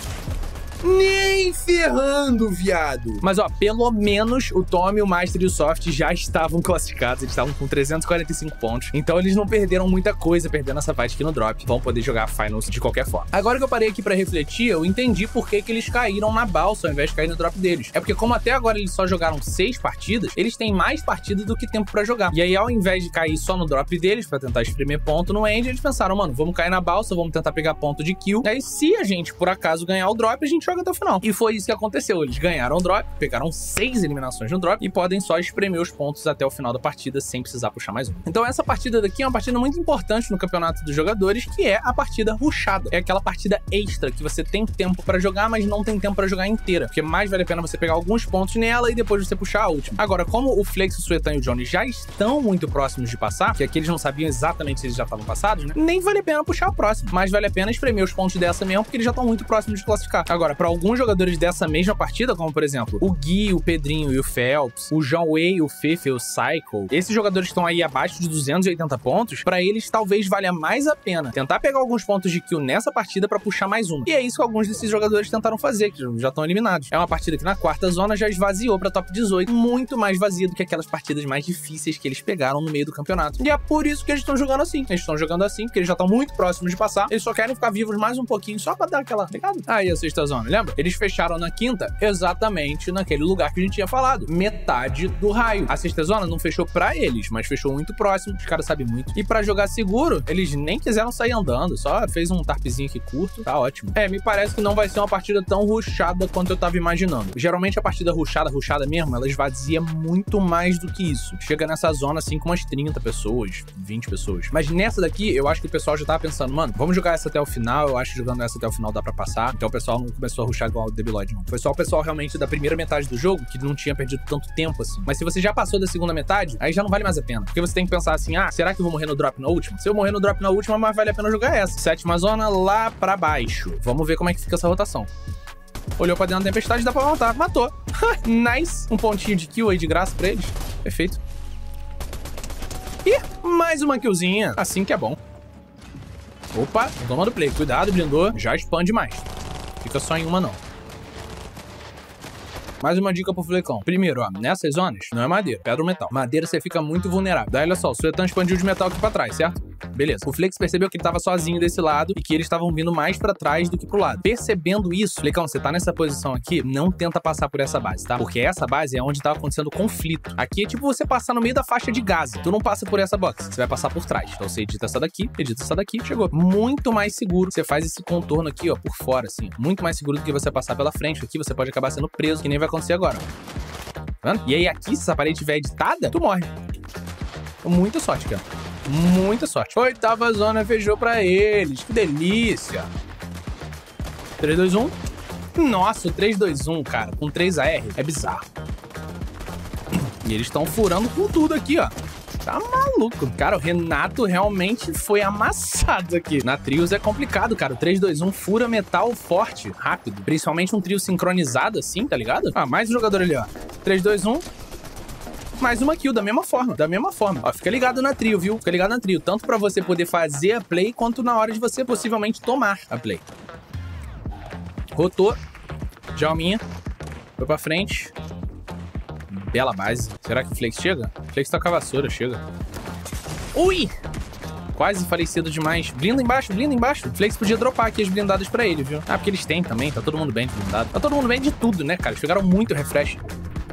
Speaker 1: Nem ferrando, viado. Mas, ó, pelo menos o Tommy, o Master e o Soft já estavam classificados. Eles estavam com trezentos e quarenta e cinco pontos. Então, eles não perderam muita coisa perdendo essa fight aqui no drop. Vão poder jogar a Finals de qualquer forma. Agora que eu parei aqui pra refletir, eu entendi por que que eles caíram na balsa ao invés de cair no drop deles. É porque, como até agora eles só jogaram seis partidas, eles têm mais partidas do que tempo pra jogar. E aí, ao invés de cair só no drop deles, pra tentar espremer ponto no end, eles pensaram, mano, vamos cair na balsa, vamos tentar pegar ponto de kill. E aí, se a gente, por acaso, ganhar o drop, a gente joga até o final. E foi isso que aconteceu. Eles ganharam o drop, pegaram seis eliminações no drop e podem só espremer os pontos até o final da partida sem precisar puxar mais um. Então essa partida daqui é uma partida muito importante no campeonato dos jogadores, que é a partida rushada. É aquela partida extra que você tem tempo pra jogar, mas não tem tempo pra jogar inteira. Porque mais vale a pena você pegar alguns pontos nela e depois você puxar a última. Agora, como o Flex, o Suetan e o Johnny já estão muito próximos de passar, que aqui eles não sabiam exatamente se eles já estavam passados, né? Nem vale a pena puxar a próxima. Mas vale a pena espremer os pontos dessa mesmo, porque eles já estão muito próximos de classificar. Agora, pra alguns jogadores dessa mesma partida, como por exemplo, o Gui, o Pedrinho e o Phelps, o João Wei, o Fefe, o Cycle, esses jogadores que estão aí abaixo de duzentos e oitenta pontos, pra eles talvez valha mais a pena tentar pegar alguns pontos de kill nessa partida pra puxar mais uma. E é isso que alguns desses jogadores tentaram fazer, que já estão eliminados. É uma partida que na quarta zona já esvaziou pra top dezoito, muito mais vazia do que aquelas partidas mais difíceis que eles pegaram no meio do campeonato. E é por isso que eles estão jogando assim. Eles estão jogando assim, porque eles já estão muito próximos de passar. Eles só querem ficar vivos mais um pouquinho, só pra dar aquela... Ligado? Aí a sexta zona, lembra? Eles fecharam na quinta exatamente naquele lugar que a gente tinha falado. Metade do raio. A sexta zona não fechou pra eles, mas fechou muito próximo. Os caras sabem muito. E pra jogar seguro, eles nem quiseram sair andando. Só fez um tarpzinho aqui curto. Tá ótimo. É, me parece que não vai ser uma partida tão rushada quanto eu tava imaginando. Geralmente a partida rushada, rushada mesmo, ela esvazia muito mais do que isso. Chega nessa zona assim com umas trinta pessoas, vinte pessoas. Mas nessa daqui, eu acho que o pessoal já tava pensando, mano, vamos jogar essa até o final. Eu acho que jogando essa até o final dá pra passar. Então o pessoal não começou a rushar igual o Debiloid, não. Foi só o pessoal realmente da primeira metade do jogo que não tinha perdido tanto tempo assim. Mas se você já passou da segunda metade, aí já não vale mais a pena. Porque você tem que pensar assim, ah, será que eu vou morrer no drop na última? Se eu morrer no drop na última, mas vale a pena jogar essa. Sétima zona lá pra baixo. Vamos ver como é que fica essa rotação. Olhou pra dentro da tempestade, dá pra matar. Matou. Nice. Um pontinho de kill aí de graça pra eles. Perfeito. E mais uma killzinha. Assim que é bom. Opa, tomando play. Cuidado, blindou. Já expande mais. Fica só em uma, não. Mais uma dica pro Flecão. Primeiro, ó, nessas zonas, não é madeira, pedra ou metal. Madeira você fica muito vulnerável. Daí, olha só, o Suetan expandiu de metal aqui pra trás, certo? Beleza. O Flex percebeu que ele tava sozinho desse lado e que eles estavam vindo mais pra trás do que pro lado. Percebendo isso, Flecão, você tá nessa posição aqui, não tenta passar por essa base, tá? Porque essa base é onde tava acontecendo conflito. Aqui é tipo você passar no meio da faixa de Gaza. Tu não passa por essa box, você vai passar por trás. Então você edita essa daqui, edita essa daqui, chegou. Muito mais seguro. Você faz esse contorno aqui, ó, por fora, assim. Muito mais seguro do que você passar pela frente. Aqui você pode acabar sendo preso, que nem vai acontecer agora, ó. Tá vendo? E aí aqui, se essa parede estiver editada, tu morre. Muita sorte, cara. Muita sorte. Oitava zona fechou pra eles. Que delícia. três, dois, um. Nossa, o três, dois, um, cara, com três A R é bizarro. E eles estão furando com tudo aqui, ó. Tá maluco. Cara, o Renato realmente foi amassado aqui. Na trios é complicado, cara. O três, dois, um fura metal forte, rápido. Principalmente um trio sincronizado assim, tá ligado? Ah, mais um jogador ali, ó. três, dois, um. Mais uma kill, da mesma forma, da mesma forma. Ó, fica ligado na trio, viu? Fica ligado na trio. Tanto pra você poder fazer a play, quanto na hora de você possivelmente tomar a play. Rotou. Jalminha. Foi pra frente. Bela base. Será que o Flex chega? O Flex tá com a vassoura, chega. Ui! Quase falecido demais. Blinda embaixo, blinda embaixo. O Flex podia dropar aqui as blindadas pra ele, viu? Ah, porque eles têm também. Tá todo mundo bem de blindado. Tá todo mundo bem de tudo, né, cara? Eles pegaram muito refresh.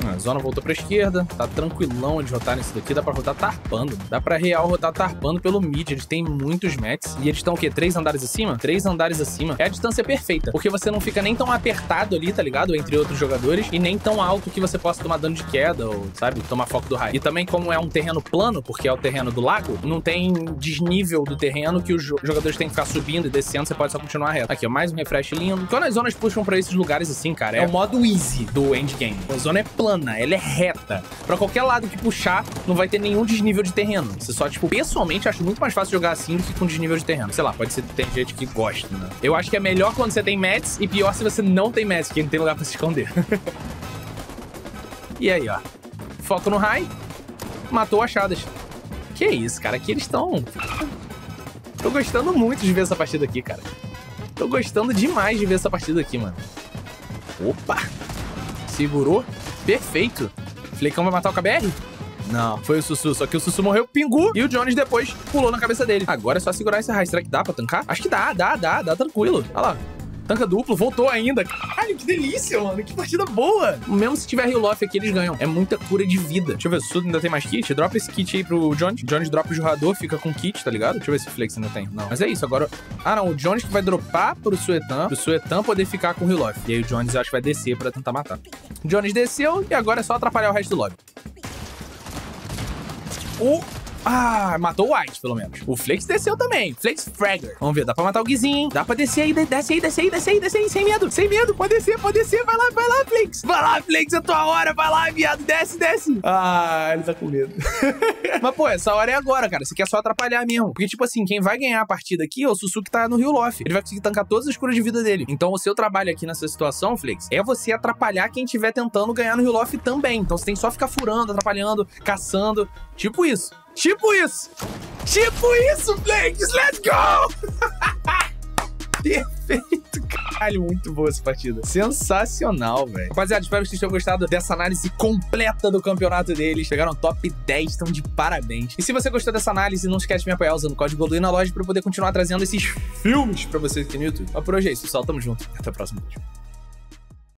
Speaker 1: A zona voltou pra esquerda. Tá tranquilão de rotar nesse daqui. Dá pra rotar tarpando. Dá pra real rotar tarpando pelo mid. Eles têm muitos mats. E eles estão o quê? Três andares acima? Três andares acima. É a distância perfeita. Porque você não fica nem tão apertado ali, tá ligado? Entre outros jogadores. E nem tão alto que você possa tomar dano de queda ou, sabe? Tomar foco do raio. E também, como é um terreno plano, porque é o terreno do lago, não tem desnível do terreno que os jogadores têm que ficar subindo e descendo. Você pode só continuar reto. Aqui, ó. Mais um refresh lindo. Quando as zonas puxam pra esses lugares assim, cara, é o modo easy do endgame. A zona é plana, ela é reta. Pra qualquer lado que puxar, não vai ter nenhum desnível de terreno. Você só, tipo, pessoalmente, acho muito mais fácil jogar assim do que com desnível de terreno. Sei lá, pode ser que tem gente que gosta, né? Eu acho que é melhor quando você tem mats e pior se você não tem mats, porque não tem lugar pra se esconder. E aí, ó. Foco no high. Matou achadas. Que isso, cara. Aqui eles estão... Tô gostando muito de ver essa partida aqui, cara. Tô gostando demais de ver essa partida aqui, mano. Opa! Segurou. Perfeito. Flecão vai matar o K B R? Não, foi o Sussu. Só que o Sussu morreu, pingu, e o Jones depois pulou na cabeça dele. Agora é só segurar esse raio. Será que dá pra tancar? Acho que dá, dá, dá, dá tranquilo. Olha lá. Tanca duplo, voltou ainda. Caralho, que delícia, mano. Que partida boa. Mesmo se tiver heal off aqui, eles ganham. É muita cura de vida. Deixa eu ver se o Sussu ainda tem mais kit. Dropa esse kit aí pro Jones. Jones dropa o jogador, fica com kit, tá ligado? Deixa eu ver se o Flex ainda tem. Não. Mas é isso, agora... Ah, não. O Jones que vai dropar pro Suetan, pro Suetan poder ficar com heal off. E aí o Jones, eu acho que vai descer pra tentar matar. O Jones desceu e agora é só atrapalhar o resto do lobby. O... Ah, matou o White, pelo menos. O Flex desceu também. Flex Fragger. Vamos ver, dá pra matar o Guizinho, hein? Dá pra descer aí, desce aí, desce aí, desce aí, desce aí, sem medo, sem medo. Pode descer, pode descer. Vai lá, vai lá, Flex. Vai lá, Flex, é tua hora. Vai lá, viado. Desce, desce. Ah, ele tá com medo. Mas, pô, essa hora é agora, cara. Você quer só atrapalhar mesmo. Porque, tipo assim, quem vai ganhar a partida aqui é o Sussu que tá no heal off. Ele vai conseguir tancar todas as curas de vida dele. Então, o seu trabalho aqui nessa situação, Flex, é você atrapalhar quem estiver tentando ganhar no heal off também. Então, você tem que só ficar furando, atrapalhando, caçando. Tipo isso. Tipo isso! Tipo isso, Flex! Let's go! Perfeito, caralho, muito boa essa partida. Sensacional, velho. Rapaziada, espero que vocês tenham gostado dessa análise completa do campeonato deles. Chegaram ao top dez, estão de parabéns. E se você gostou dessa análise, não esquece de me apoiar usando o código GOLDUI na loja pra eu poder continuar trazendo esses filmes pra vocês aqui no YouTube. Mas por hoje é isso, pessoal. Tamo junto. Até o próximo vídeo.